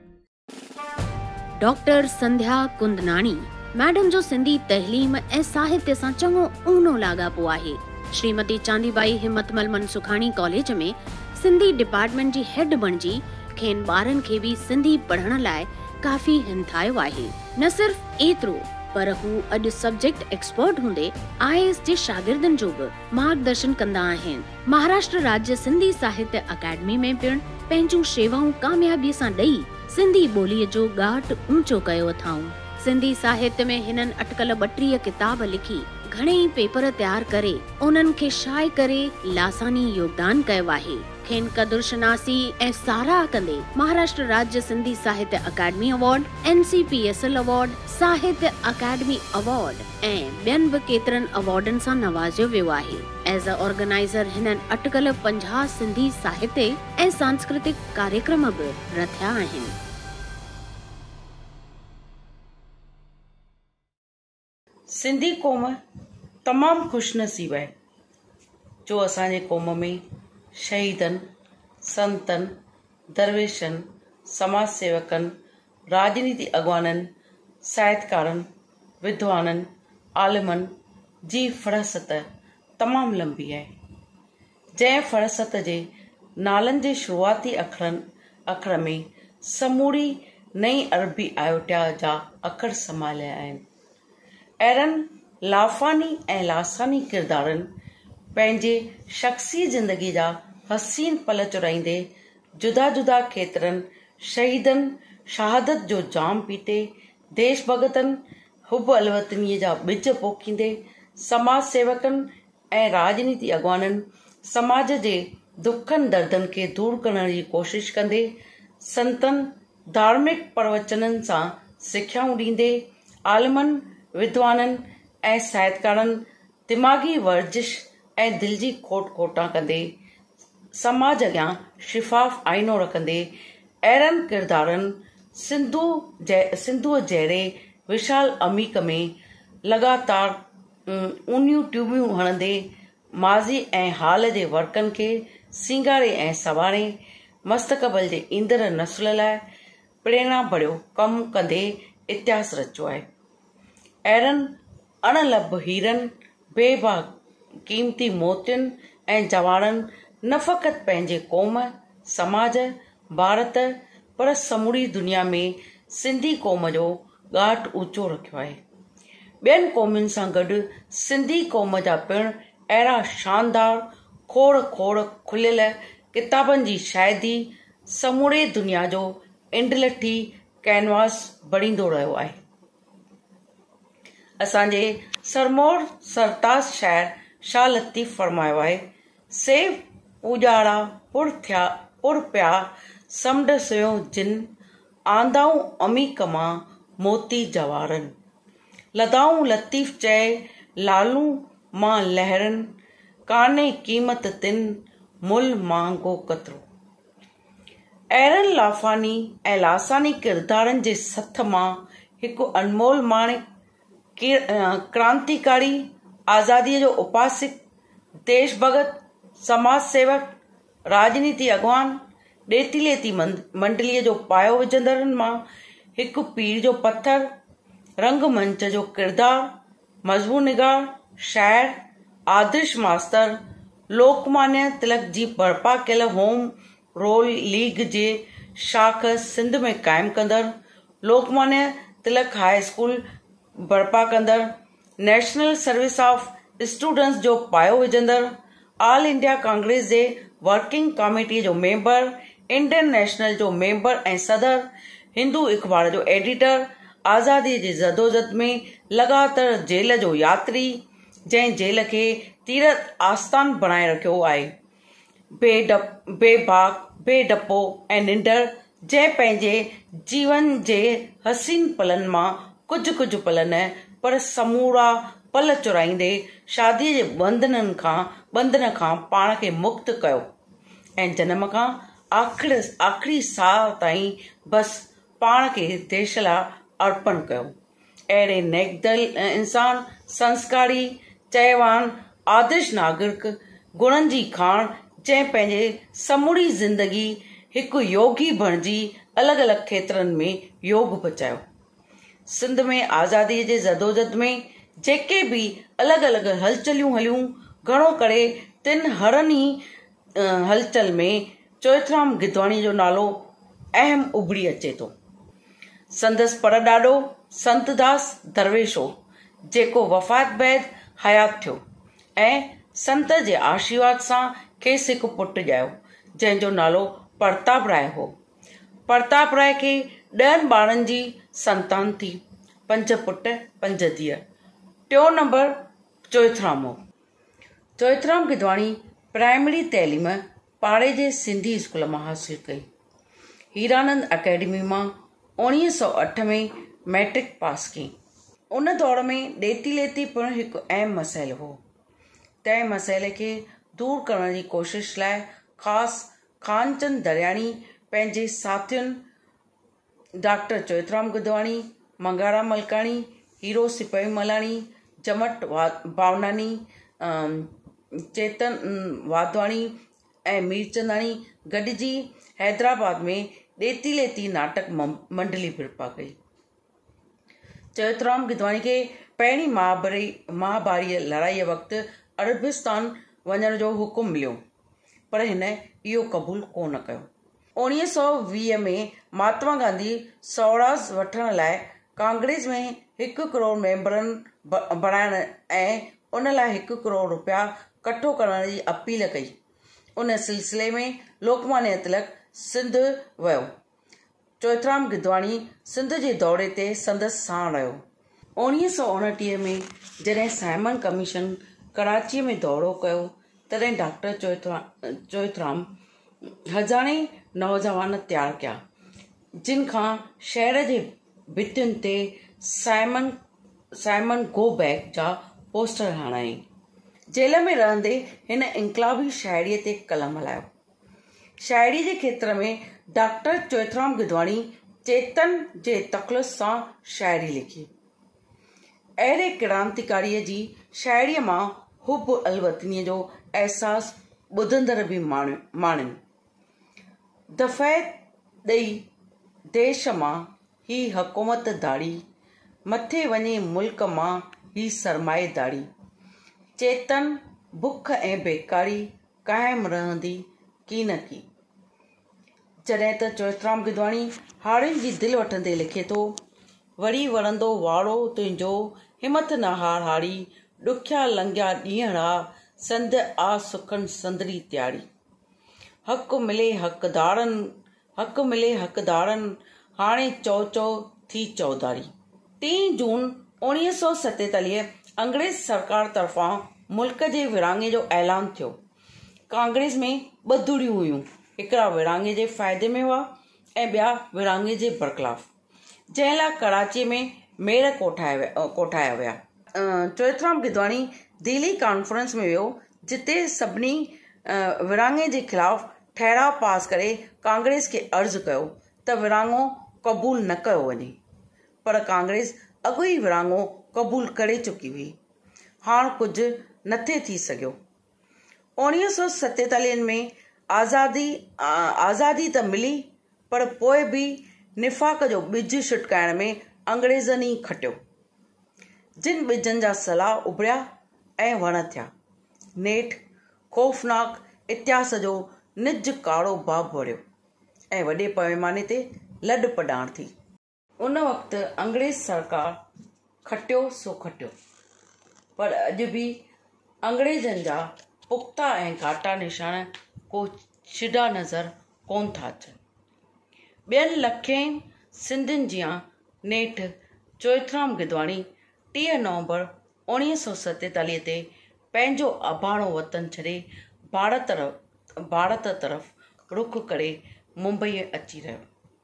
B: डॉक्टर संध्या कुंदनाणी मैडम जो सिंधी तहलीम ऐं साहित्य सां चङो ऊनो लाॻापो आहे। श्रीमती चांदीबाई हिम्मतमल मनसुखाणी कॉलेज में सिंधी डिपार्टमेंट जी हेड बणिजी खेनि ॿारनि खे बि सिंधी पढ़ण लाइ काफ़ी हिमथायो आहे। न सिर्फ़ एतिरो पर हू अॼु सब्जेक्ट एक्सपर्ट हूंदे आई ए एस जे शागिर्दनि जो बि मार्गदर्शन कंदा आहिनि। महाराष्ट्र राज्य सिंधी साहित्य अकेडमी में पिणु पंहिंजूं शेवाऊं कामयाबीअ सां ॾेई सिंधी ॿोलीअ जो ॻाट ऊंचो कयो अथाऊं। सिंधी साहित्य में हिननि अटकल ॿटीह किताब लिखी घणेई पेपर तैयार करे उन्हनि खे शाये करे लासानी योगदान कयो आहे। खेनि कदुरशनासी ऐं साराह कंदे Maharashtra Rajya Sindhi Sahitya Academy award, N C P S L award, Sahitya Academy award ऐं ॿियनि बि केतिरनि अवार्डनि सां नवाज़ियो वियो आहे। एज़ अ ऑर्गेनाइज़र हिननि अटकल पंजाह सिंधी साहित्य ऐं सांस्कृतिक कार्यक्रम बि रथिया आहिनि।
E: सिंधी क़ौम तमामु ख़ुशनसीब आहे जो असांजे क़ौम में शहीदनि, संतनि, दरवेशनि, समाज सेवकनि, राजनीति अॻवाननि, साहित्यकारनि, विद्वाननि, आलिमनि जी फ़हरिस्त तमामु लंबी आहे। जंहिं फ़हरिस्त जे नालनि जे शुरूआती अखरनि अखर में समूरी नई अरबी आयोटिया जा अखर संभालिया आहिनि। अहिड़नि लाफ़ानी ऐं लासानी किरदारनि पंहिंजे शख़्सी ज़िंदगी जा हसीन पल चुराईंदे जुदा जुदा खेत्रनि शहीदनि शहादत जो जाम पीते देश भगतनि हुब अलवतनीअ जा ॿिज पोखींदे समाज सेवकनि ऐं राजनीति अॻवाननि समाज जे दुखनि दर्दनि खे दूर करण जी कोशिश कंदे संतनि धार्मिक प्रवचननि सां सिखियाऊं ॾींदे आलिमनि विद्वाननि ऐं साहित्यकारनि दिमाग़ी वर्जिश ऐं दिलि जी खोट खोटा कंदे समाज अॻियां शिफ़ाफ़ आईनो रखंदे अहिड़नि किरदारनि सिंधु सिंधुअ जहिड़े विशाल अमीक में लगातार ऊनियूं ट्यूबियूं हणंदे माज़ी ऐं हाल जे वर्कनि खे सींगारे ऐं सवारे मस्तक़बल जे ईंदड़ नस्ल लाइ प्रेरणा भरियो कमु कंदे इतिहास रचियो आहे। अहिड़नि अणलभ हीरनि बेबाक क़ीमती मोतियुनि ऐं जवारनि न फ़क़ति पंहिंजे क़ौम, समाज, भारत पर समूरी दुनिया में सिंधी क़ौम जो ॻाट ऊचो रखियो आहे। ॿियनि क़ौमुनि सां गॾु सिंधी क़ौम जा पिणु अहिड़ा शानदार खोड़ खोड़ खुलियल किताबनि जी शायदी समूरे दुनिया जो इंडलठी कैनवास बणींदो रहियो आहे। असांजे सरमोर सरताज शाइर शाह लतीफ़ फरमायो आहे, सेव उजाड़ा पुर थिया पुर पिया समुंड सुयो जिन आंदाऊं अमीक मां मोती जवारनि लदाऊं लतीफ़ चए लालू मां लहरनि काने क़ीमत तिन मुल महांगो कतरो। अहिड़नि लाफ़ानी ऐं लासानी किरदारनि जे सथ मां हिकु अनमोल माणिक क्रांतिकारी आज़ादीअ जो उपासिक देश भगत समाज सेवक राजनीति अॻवान ॾेती लेती मंडलीअ जो पायो विझंदड़नि मां हिकु पीर जो पत्थर रंगमंच जो किरदार मज़बूर निगार शाइर आदर्श मास्तर लोकमान्य तिलक जी बर्पा कयल होम रोल लीग जे शाख सिंध में क़ाइमु कंदड़ लोकमान्य तिलक हाई स्कूल बर्पा कंदड़ नेशनल सर्विस ऑफ स्टूडेंट्स जो पायो विझंदड़ ऑल इंडिया कांग्रेस जे वर्किंग कमेटी जो मेंबर इंडियन नेशनल जो मेंबर ऐं सदर हिंदू अख़बार जो एडिटर आज़ादी जी जदोजहद में लगातार जेल जो यात्री जंहिं जेल खे तीरथ आस्थान बणाए रखियो आहे बेडप बेबाक बेडपो ऐं निंडर जंहिं पंहिंजे जीवन जे हसीन पलनि मां कुझु कुझु पल न पर समूरा पल चुराईंदे शादीअ जे बंधननि खां बंधन खां पाण खे मुक्त कयो ऐं जनम खां आख़िर आख़िरी साह ताईं बसि पाण खे देश लाइ अर्पण कयो। अहिड़े नेकदल इंसान संस्कारी चयवान आदर्श नागरिक गुणनि जी खाण जंहिं पंहिंजे समूरी ज़िंदगी हिकु योगी बणिजी अलॻि अलॻि खेत्रनि में योग बचायो। सिंध में आज़ादीअ जे जदोजहद में जेके बि अलॻि अलॻि हलचलियूं हलियूं, घणो करे तिन हरनि ई हलचल में चोइथराम गिदवाणी जो नालो अहम उभरी अचे थो। संदसि पर ॾाॾो संतदास दरवेश हो, जेको वफ़ात बैदि हयात थियो ऐं संत जे आशीर्वाद सां खेसि हिकु पुटु ॼायो, जंहिंजो नालो प्रताप राय हो। प्रताप राय खे ॾहनि ॿारनि जी संतान थी, पंज पुट पंज धीअ। टियों नंबर चोइथराम हो। चोइथराम गिदवाणी प्राइमरी तैलीम पाड़े जे सिंधी स्कूल मां हासिल कई। हीरानंद अकेडमी मां उणिवीह सौ अठ में मैट्रिक पास कई। उन दौर में ॾेती लेती पिणु हिकु अहम मसइलो हो। तंहिं मसइले खे दूर करण जी कोशिश लाइ ख़ासि खानचंद दरियाणी पंहिंजे साथियुनि डॉक्टर चोइथराम गिदवाणी, मंगाराम मलकाणी, हीरो सिपाही मलाणी, जमट भावनानी, चेतन वाधवाणी ऐं मीरचंदाणी गॾिजी हैदराबाद में ॾेती लेती नाटक मंडली बिरपा कई। चोइथराम गिदवाणी खे पहिरीं महाभारी महाभारीअ लड़ाईअ वक़्तु अरबिस्तान वञण जो हुकुम मिलियो, पर हिन इहो क़बूल कोन कयो। उणिवीह सौ वीह में महात्मा गांधी स्वराज वठण लाइ कांग्रेस में हिकु करोड़ मेंबरनि बणाइण ऐं उन लाइ हिकु करोड़ रुपया कठो करण जी अपील कई। उन सिलसिले में लोकमान्य तिलक सिंध वियो। चोइथराम गिदवाणी सिंध जे दौरे ते संदसि साण रहियो। उणिवीह सौ उणटीह में जॾहिं साइमन कमीशन कराचीअ में दौरो कयो, तॾहिं डॉक्टर चोइथराम चोइथराम हज़ारे नौजवान तयारु कया, जिन खां शहर जे भितियुनि ते साइमन साइमन गो बैक जा पोस्टर हणाई। जेल में रहंदे हिन इनकलाबी शाइरीअ ते कलम हलायो। शाइरी जे खेत्र में डॉक्टर चोइथराम गिदवाणी चेतन जे तख़लुस सां शाइरी लिखी। अहिड़े क्रांतिकारीअ जी शाइरीअ मां हुब अलवतनीअ जो अहसासु ॿुधंदड़ बि माणिन। दफ़े ॾेई देश मां ही हुकूमत दाड़ी, मथे वञे मुल्क मां ही सरमाएदारी। चेतन बुख ऐं बेकारी क़ाइमु रहंदी की न की। जॾहिं त चोइथराम गिदवाणी हारियुनि जी दिलि वठंदे लिखे थो, वरी वरंदो वारो तुंहिंजो हिमत न हार हारी, ॾुखिया लंघिया ॾींहड़ा संद आ सुखनि संदरी तयारी। हक़ मिले हक़दारनि हक़ मिले हक़दारनि हाणे चौ चौ थी चौधारी। टी जून उणिवीह सौ सतेतालीह अंग्रेज़ सरकार तरफ़ां मुल्क जे विरहाङे जो ऐलान थियो। कांग्रेस में ॿ धुरियूं हुयूं, हिकिड़ा विरहाङे जे फ़ाइदे में हुआ ऐं ॿिया विरहाङे जे बरख़िलाफ़, जंहिं लाइ कराची में मेयर कोठाया कोठाया विया। चोइथराम गिदवाणी दिल्ली कॉन्फ्रेंस में वियो, जिते सभिनी विरहाङे जे ख़िलाफ़ ठहराव पास करे कांग्रेस खे अर्ज़ु कयो त विरहाङो क़बूल न कयो वञे, पर कांग्रेस अॻु ई विरहाङो क़बूल करे चुकी हुई। हाणे कुझु न थे थी सघियो। उणिवीह सौ सतेतालीह में आज़ादी आज़ादी त मिली, पर पोइ बि निफ़ाक़ जो ॿिज छिटकाइण में अंग्रेज़नि ई खटियो। जिन ॿिजनि जा सलाह उभरिया ऐं वण थिया, नेठि ख़ौफ़नाक इतिहास जो निज कारो बाब वड़ियो ऐं वॾे पैमाने ते लॾ पॾाण थी। उन वक़्तु अंग्रेज़ सरकार खटियो सो खटियो, पर अॼु बि अंग्रेज़नि जा पुख़्ता ऐं घाटा निशान को छिडा नज़र कोन था अचनि। ॿियनि लखें सिंधियुनि जियां नेठि चोइथराम गिदवाणी टीह नवंबर उणिवीह सौ सतेतालीह ते पंहिंजो अबाणो वतन छॾे भारत तरफ़ भारत तरफ़ रुख करे मुंबई अची रहियो।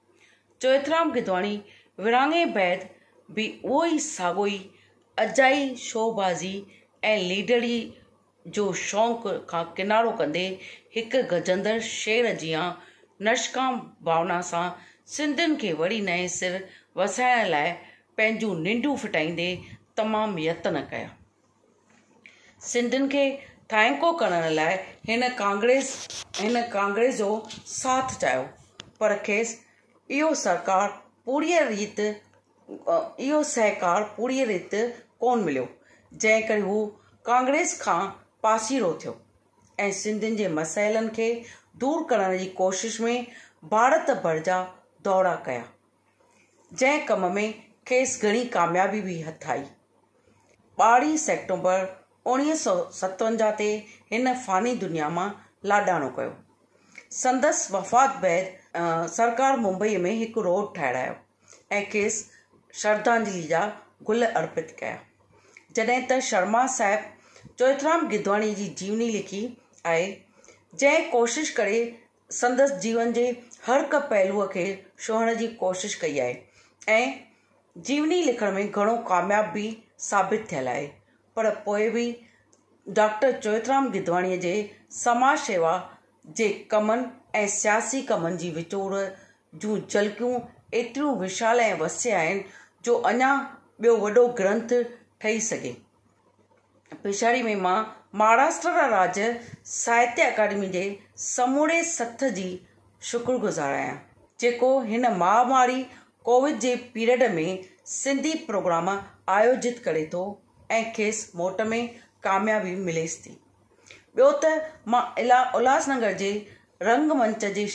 E: चोइथराम गिदवाणी विरहाङे बैदि बि उहो ई साॻियो ई अजाई शोबाज़ी ऐं लीडरी जो शौक़ु खां किनारो कंदे हिकु गजंदड़ शेर जियां नशकाम भावना सां सिंधियुनि खे वरी नए सिर वसाइण लाइ पंहिंजूं निंडूं फिटाईंदे तमामु यत्न कया। सिंधियुनि खे ठाइको करण लाइ हिन कांग्रेस हिन कांग्रेस जो साथ चाहियो, पर खेसि इहो सरकार पूरी रीति इहो सहकार पूरी रीति कोन मिलियो, जंहिं करे हू कांग्रेस खां पासीरो थियो ऐं सिंधियुनि जे मसइलनि खे दूर करण जी कोशिश में भारत भर जा दौरा कया, जंहिं कम में खेसि घणी कामयाबी बि हथ आई। ॿारहीं सेप्टेम्बर उणिवीह सौ सतवंजाह ते हिन फ़ानी दुनिया मां लाॾाणो कयो। संदसि वफ़ात बैदि सरकार मुंबईअ में हिकु रोड ठाहिरायो ऐं खेसि श्रद्धांजलि जा गुल अर्पित कया। जॾहिं त शर्मा साहिब चोइथराम गिदवाणी जी जीवनी लिखी आहे, जंहिं कोशिश करे संदसि जीवन जे हर हिक पहलूअ खे छुहण जी कोशिश कई आहे ऐं जीवनी लिखण में घणो कामयाब बि साबित थियल आहे, पर पोइ बि डॉक्टर चोइथराम गिदवाणीअ जे समाज सेवा जे कमनि ऐं सियासी कमनि जी विचोड़ जूं झलकियूं एतिरियूं विशाल ऐं वसी आहिनि जो अञा ॿियो वॾो ग्रंथ ठही सघे। पिछाड़ी में मां महाराष्ट्र राज्य साहित्य अकादमी जे समूरे सथ जी शुक्रगुज़ार आहियां, जेको हिन महामारी कोविड जे पीरियड में सिंधी प्रोग्राम आयोजित करे थो ऐं खेसि मोट में कामयाबी मिलेसि थी। ॿियो त मां इला उल्हासनगर जे रंगमंच जे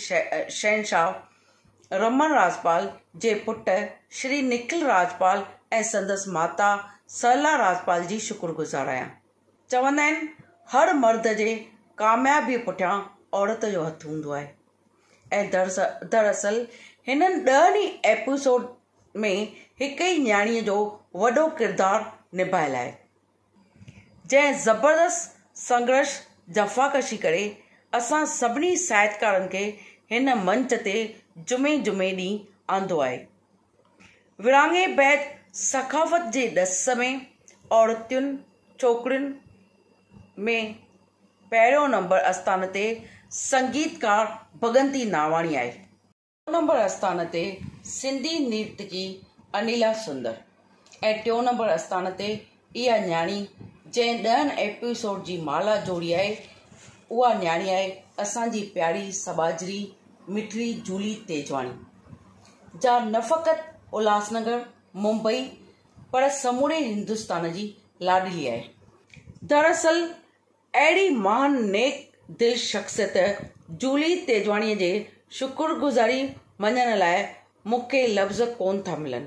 E: शहनशाह रमन राजपाल जे पुटु श्री निखिल राजपाल ऐं संदसि माता सरला राजपाल जी शुक्रगुज़ार आहियां। चवंदा आहिनि हर मर्द जे कामयाबी पुठियां औरत जो हथु हूंदो आहे ऐं दरअसल दरअसल हिननि ॾहनि एपिसोड में हिकु ई न्याणीअ जो वॾो किरदारु निभायल आहे, जंहिं ज़बरदस्त संघर्ष जफ़ाकशी करे असां सभिनी साहित्यकारनि खे हिन मंच ते जुमे जुमे ॾींहुं आंदो आहे। विरहाङे बैदि सखाफ़त जे ॾस में औरतुनि छोकिरियुनि में पहिरियों नंबर आस्थान ते संगीतकार भगंती नावाणी आहे। टियों नंबर आस्थान ते सिंधी नृत्यकी अनिला सुंदर ऐं टियों नंबर आस्थान ते इहा न्याणी जंहिं ॾहनि एपिसोड जी माला जोड़ी आहे, उहा न्याणी आहे असांजी प्यारी सबाजरी मिठड़ी जूली तेजवाणी, जा न फ़क़ति उल्हासनगर मुंबई पर समूरे हिंदुस्तान जी लाडली आहे। दरअसल अहिड़ी महान नेक दिल शख़्सियत जूली तेजवाणीअ जे शुक्रगुज़ारी मञण लाइ मूंखे लफ़्ज़ कोन था मिलनि।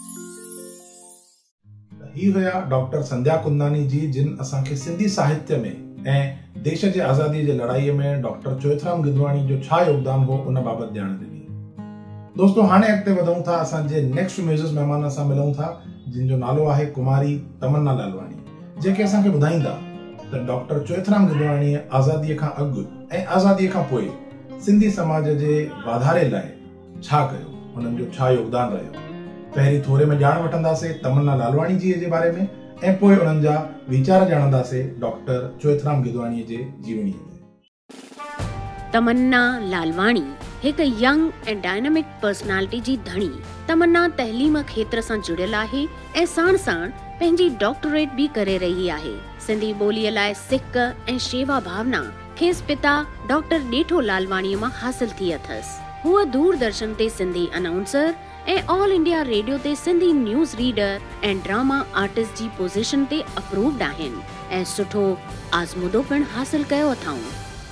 A: ही हुया डॉक्टर संध्या कुंदानी जी, जिन असांखे सिंधी साहित्य में ऐं देश जे आज़ादी जे लड़ाईअ में डॉक्टर चोइथराम गिदवाणी जो छा योगदान हो उन बाबति ॼाण ॾिनी। दोस्तों, हाणे अॻिते वधूं था, असांजे नेक्स्ट म्यूज़िक महिमान सां मिलूं था, जिन जो नालो आहे कुमारी तमन्ना लालवाणी, जेके असांखे ॿुधाईंदा त डॉक्टर चोइथराम गिदवाणीअ आज़ादीअ खां अॻु ऐं आज़ादीअ खां पोइ सिंधी समाज जे वाधारे लाइ छा कयो, हुननि जो छा योगदान रहियो। पहिरीं थोरे में ॼाण वठंदासीं तमन्ना लालवाणी जी जे बारे में ऐं पोइ उन्हनि जा वीचार ॼाणंदासीं डॉक्टर चोइथराम गिदवाणीअ जे जीवनीअ ते।
B: तमन्ना लालवाणी हिकु यंग ऐं डायनामिक पर्सनालिटी जी धणी। तमन्ना तहलीम खेत्र सां जुड़ियल आहे ऐं साण साण पंहिंजी डॉक्टरेट बि करे रही आहे। सिंधी ॿोलीअ लाइ सिक ऐं शेवा भावना खेसि पिता डॉक्टर ॾेठो लालवाणीअ मां हासिल थी अथसि। हूअ दूरदर्शन ते सिंधी अनाउंसर ऐं ऑल इंडिया रेडियो ते सिंधी न्यूज़ रीडर ऐं ड्रामा आर्टिस्ट जी पोज़ीशन ते अप्रूव्ड आहिनि ऐं सुठो आज़मूदो पिणु हासिल कयो अथऊं।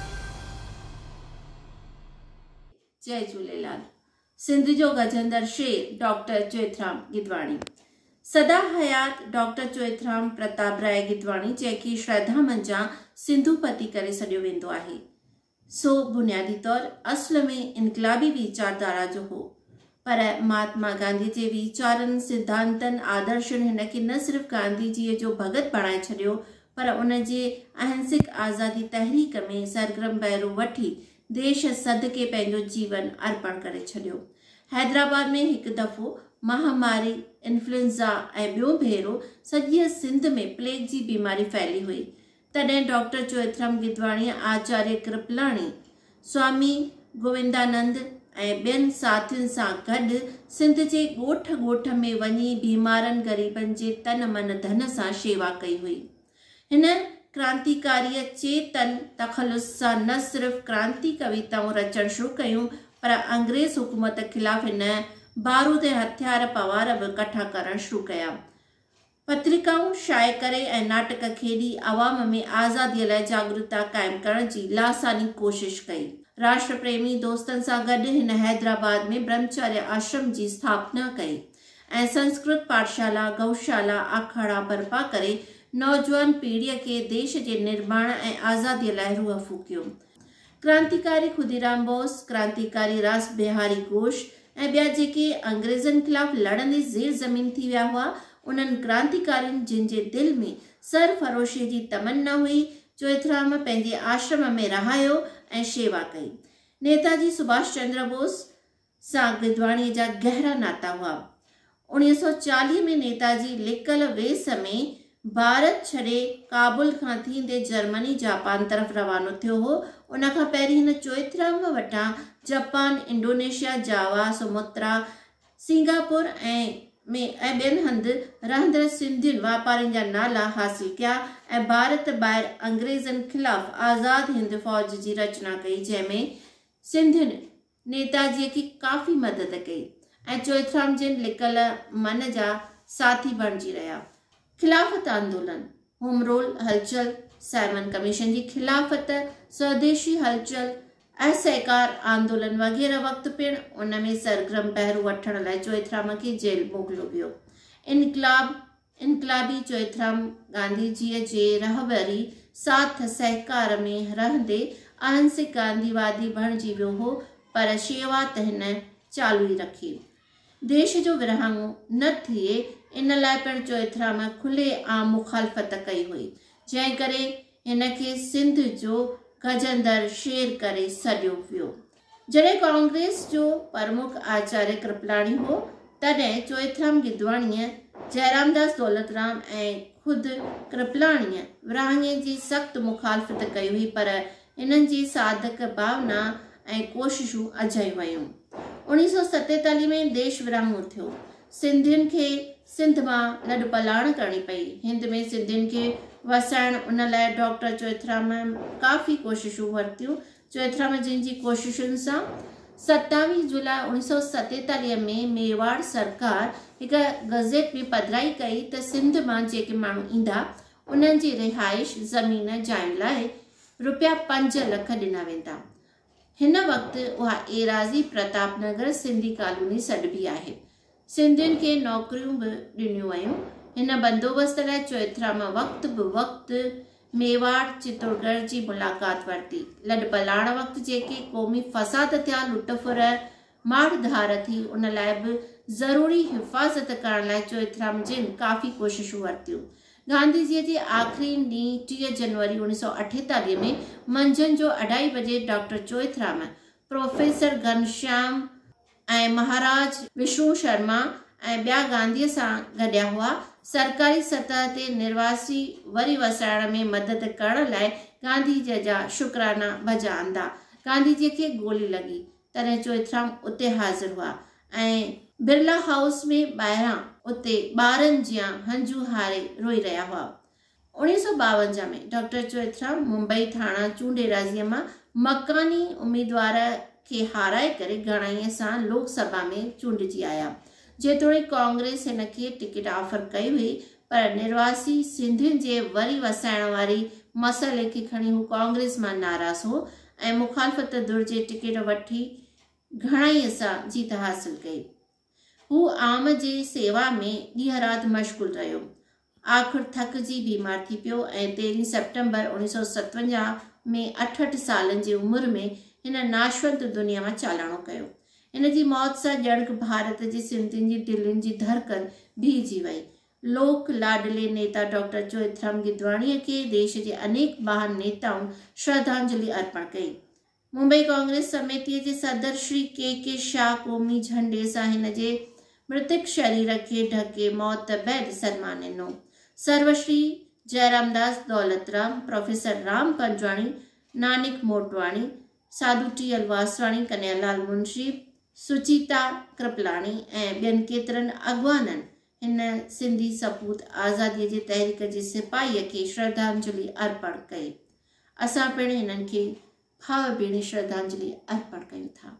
F: जय झूलेलाल। सिंध जो गजंदर शेर डॉक्टर चोइथराम गिदवाणी। सदा हयात डॉक्टर चोइथराम प्रताप राय गिदवाणी, जंहिंखे श्रद्धा मंझां सिंधुपति करे छॾियो वेंदो आहे, सो बुनियादी तौर असुल में इनकलाबी वीचारधारा जो हो, पर महात्मा गांधी जे वीचारनि सिद्धांतनि आदर्शनि हिन खे न सिर्फ़ गांधी जीअ जो भगत बणाए छॾियो, पर उन जे अहिंसक आज़ादी तहरीक में सरगर्म बहिरो वठी देश सदके पंहिंजो जीवन अर्पण करे छॾियो। हैदराबाद में हिकु दफ़ो महामारी इन्फ्लुएंज़ा ऐं ॿियो भेरो सॼी सिंध में प्लेग जी बीमारी फैली हुई। तॾहिं डॉक्टर चोइथराम गिदवाणी आचार्य कृपलाणी, स्वामी गोविंदानंद ऐं ॿियनि साथियुनि सां गॾु सिंध जे ॻोठ ॻोठ में वञी बीमारनि ग़रीबनि जे तन मन धन सां शेवा कई हुई। हिन क्रांतिकारीअ चेतन तख़लुस सां न सिर्फ़ क्रांति कविताऊं रचणु शुरू कयूं, पर अंग्रेज़ हुकूमत ख़िलाफ़ हिन बारूद ऐं हथियार पवार बि कठा करणु शुरू कया। पत्रिकाऊं शाये करे ऐं नाटक खेॾी अवाम में आज़ादीअ लाइ जागरूकता क़ाइमु करण जी लासानी कोशिश कई। राष्ट्र प्रेमी दोस्तनि सां गॾु हिन हैदराबाद में ब्रह्मचर्य आश्रम जी स्थापना कई ऐं संस्कृत पाठशाला, गौशाला, अखाड़ा बर्पा करे नौजवान पीढ़ीअ खे देश जे निर्माण ऐं आज़ादीअ लाइ रूह फूकियो। क्रांतिकारी खुदीराम बोस, क्रांतिकारी रास बिहारी घोष ऐं ॿिया जेके अंग्रेज़नि ख़िलाफ़ लड़ंदे ज़ेर ज़मीन थी विया हुआ, उन्हनि क्रांतिकारियुनि जिन जे दिलि में सरफरोशीअ जी तमन्ना हुई, चोइथराम पंहिंजे आश्रम में रहायो ऐं शेवा कई। नेताजी सुभाष चंद्र बोस सां गिदवाणीअ जा गहरा नाता हुआ। उणिवीह सौ चालीह में नेताजी लिकल वेस में भारत छॾे काबुल खां थींदे जर्मनी जापान तरफ़ रवानो थियो हो। उन खां पहिरीं हिन चोइथराम वटां Japan, Indonesia, Java, Sumatra, Singapore ऐं में ऐं ॿियनि हंधि रहंदड़ सिंधियुनि वापारियुनि जा नाला हासिल कया ऐं भारत ॿाहिरि अंग्रेज़नि ख़िलाफ़ आज़ाद हिंद फ़ौज जी रचना कई, जंहिंमें सिंधियुनि नेताजीअ खे काफ़ी मदद कई ऐं चोइथराम जिन लिकल मन जा साथी बणिजी रहिया। खिलाफ़त आंदोलन, होम रूल हलचल, साइमन कमीशन जी खिलाफ़त, स्वदेशी हलचल, असहकार आंदोलन वग़ैरह वक़्तु पिणु उन में सरगर्म पहिरो वठण लाइ चोइथराम खे जेल मोकिलियो वियो। इनकलाब इनकलाबी चोइथराम गांधीजीअ जे रहबरी साथ सहकार में रहंदे अहिंसक गांधीवादी बणिजी वियो हो, पर शेवा त हिन चालू ई रखी। देश जो विरहाङो न थिए इन लाइ पिणु चोइथराम खुले आम मुखालफ़त कई हुई, जंहिं करे हिन खे सिंध जो गजंदर शेर करे सॾियो वियो। जॾहिं कांग्रेस जो प्रमुख आचार्य कृपलाणी हो, तॾहिं चोइथराम गिदवाणीअ, जयरामदास दौलतराम ऐं ख़ुदि कृपलाणीअ विरहाङे जी सख़्त मुखालफ़त कई हुई, पर इन्हनि जी साधक भावना ऐं कोशिशूं अजायूं वयूं। उणिवीह सौ सतेतालीह में देश विरहाङो थियो। सिंधियुनि खे सिंध मां लॾ पलाण करणी पई। हिंद में सिंधियुनि खे वसाइण, उन लाइ डॉक्टर चोइथराम काफ़ी कोशिशूं वरितियूं। चोइथराम जिन जी कोशिशुनि सां सतावीह जुलाई उणिवीह सौ सतेतालीह में मेवाड़ सरकार हिकु गज़ेट में पधराई कई त सिंध मां जेके माण्हू ईंदा उन्हनि जी रिहाइश ज़मीन जाइण लाइ रुपया पंज लख ॾिना वेंदा। हिन वक़्तु उहा एराज़ी प्रताप नगर सिंधी कॉलोनी सॾिबी आहे। सिंधियुनि खे नौकरियूं बि ॾिनियूं वयूं। हिन बंदोबस्त लाइ चोइथराम वक़्तु बि वक़्तु मेवाड़, चित्तौड़गढ़ जी मुलाक़ात वरिती। लॾ पलाण वक़्तु जेके क़ौमी फ़साद थिया, लुटफुर, मार धार थी, उन लाइ बि ज़रूरी हिफ़ाज़त करण लाइ चोइथराम जिन काफ़ी कोशिशूं वरितियूं। गांधीजीअ जे आख़िरी ॾींहुं टीह जनवरी उणिवीह सौ अठेतालीह में मंझंदि जो अढाई बजे डॉक्टर चोइथराम, प्रोफेसर घनश्याम ऐं महाराज विष्णु शर्मा ऐं ॿिया गांधीअ सां गॾिया हुआ। सरकारी सतह ते निर्वासी वरी वसाइण में मदद करण लाइ गांधीजीअ जा शुक्राना बजांदा। गांधीजीअ खे गोली लॻी, तॾहिं चोइथराम उते हाज़िर हुआ ऐं बिरला हाउस में ॿाहिरां उते ॿारनि जियां हंजू हारे रोई रहिया हुआ। उणिवीह सौ ॿावंजाह में डॉक्टर चोइथराम मुंबई थाणा चूंडेराज़ीअ मां मकानी उम्मीदवार खे हाराए करे घणाईअ सां लोकसभा में चूंडिजी आया। जेतोणीकि कांग्रेस हिन खे टिकट ऑफर कई हुई, पर निर्वासी सिंधियुनि जे वरी वसाइण वारी मसइले खे खणी हू कांग्रेस मां नाराज़ हो ऐं मुखालफ़त धुर जे टिकट वठी घणाईअ सां जीत हासिल कई। हू आम जी सेवा में ॾींहं राति मशगूल रहियो। आख़िर थकिजी बीमार थी पियो ऐं तेरहीं सेप्टेंबर उणिवीह सौ सतवंजाह में अठहठि सालनि जी उमिरि में हिन नाशवंत दुनिया मां चालाणो कयो। हिन जी मौत सां ॼणु भारत जी सिंधियुनि जी दिलनि जी धड़कन बीहजी वई। लोक लाडले नेता डॉक्टर चोइथराम गिदवाणीअ खे देश जे अनेक महान नेताउनि श्रद्धांजलि अर्पण कई। मुंबई कांग्रेस समितीअ जे सदर श्री के के शाह क़ौमी झंडे सां हिन जे मृतक शरीर खे ढके मौत बैदि सन्मान ॾिनो। सर्वश्री Jairamdas Daulatram, professor Ram Panjwani, Nanik Motwani, Sadhu T L Vaswani, Kanhaiyalal Munshi, Sucheta Kripalani ऐं ॿियनि केतिरनि अॻवाननि हिन सिंधी सपूत आज़ादीअ जी तहरीक जे सिपाहीअ खे श्रद्धांजलि अर्पण कई। असां पिणु हिननि खे भावभीणी श्रद्धांजलि अर्पण कयूं था।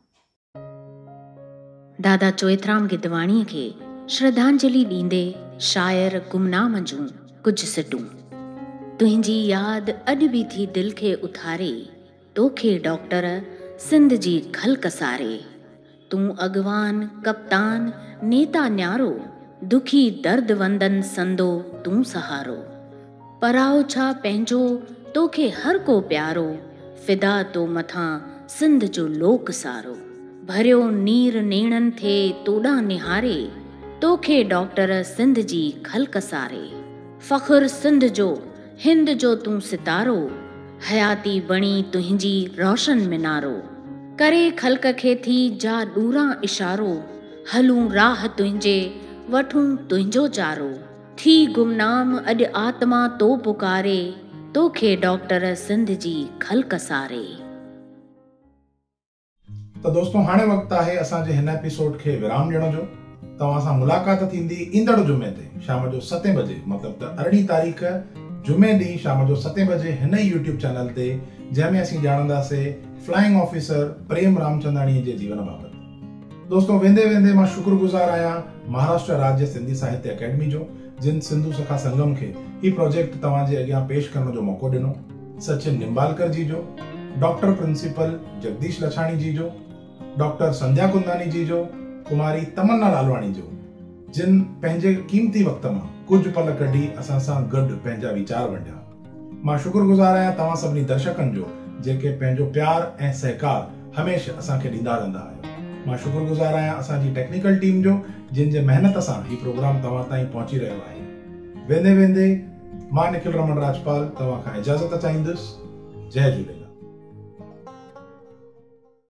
B: दादा चोइथराम गिदवाणीअ खे श्रद्धांजलि ॾींदे शायर गुमनाम जूं कुझु सिटूं। तुंहिंजी यादि अॼु बि थी दिलि खे उथारे, तोखे डॉक्टर सिंध जी खल्क सारे। तूं अॻवान कप्तान नेता न्यारो, दुखी दर्द वंदन संदो तूं सहारो। पराओ छा पंहिंजो तोखे हर को प्यारो, फिदा तो मथां सिंध जो लोक सारो। भरियो नीर नेणनि थे तोॾां निहारे, तोखे डॉक्टर सिंध जी खल्क सारे। फ़ख्र सिंध जो हिंद जो तूं सितारो, हयाती बणी तुंहिंजी रोशन मिनारो। करे खल्क खे थी जा ॾूरां इशारो, हलूं राह तुंहिंजे वठूं तुंहिंजो चारो। थी गुमनाम अॼु आत्मा तो पुकारे, तोखे डॉक्टर सिंध जी खल्क सारे।
A: तो दोस्तों हाणे वक़्तु आहे असांजे हिन एपिसोड खे विराम ॾियण जो। तव्हां सां मुलाक़ात थींदी ईंदड़ जुमे ते शाम जो सतें बजे, मतिलबु त अरिड़हीं तारीख़ जुमे ॾींहुं शाम जो सतें बजे हिन यूट्यूब चैनल ते, जंहिंमें असीं ॼाणंदासीं फ्लाइंग ऑफिसर प्रेम रामचंदाणीअ जे जीवन बाबति। दोस्तों वेंदे वेंदे मां शुक्रगुज़ार आहियां महाराष्ट्र राज्य सिंधी साहित्य अकेडमी जो, जिन सिंधु सखा संगम खे ही प्रोजेक्ट तव्हांजे अॻियां पेश करण जो मौक़ो ॾिनो। सचिन निम्बालकर जी जो, डॉक्टर प्रिंसिपल जगदीश लछाणी जी जो, डॉक्टर संध्या कुंदानी जी जो, कुमारी तमन्ना लालवाणी जो, जिन पंहिंजे क़ीमती वक़्त मां कुझु पल कढी असां सां गॾु पंहिंजा वीचार वंडिया। मां शुक्रगुज़ार आहियां तव्हां सभिनी दर्शकनि जो, जेके पंहिंजो प्यार ऐं सहकार हमेशह असांखे ॾींदा रहंदा आहियो। मां शुक्रगुज़ार आहियां असांजी टेक्निकल टीम जो, जिन जे महिनत सां ही प्रोग्राम तव्हां ताईं पहुची रहियो आहे। वेंदे वेंदे मां निखिल रमन राजपाल तव्हां खां इजाज़त चाहींदुसि। जय झूलेलाल।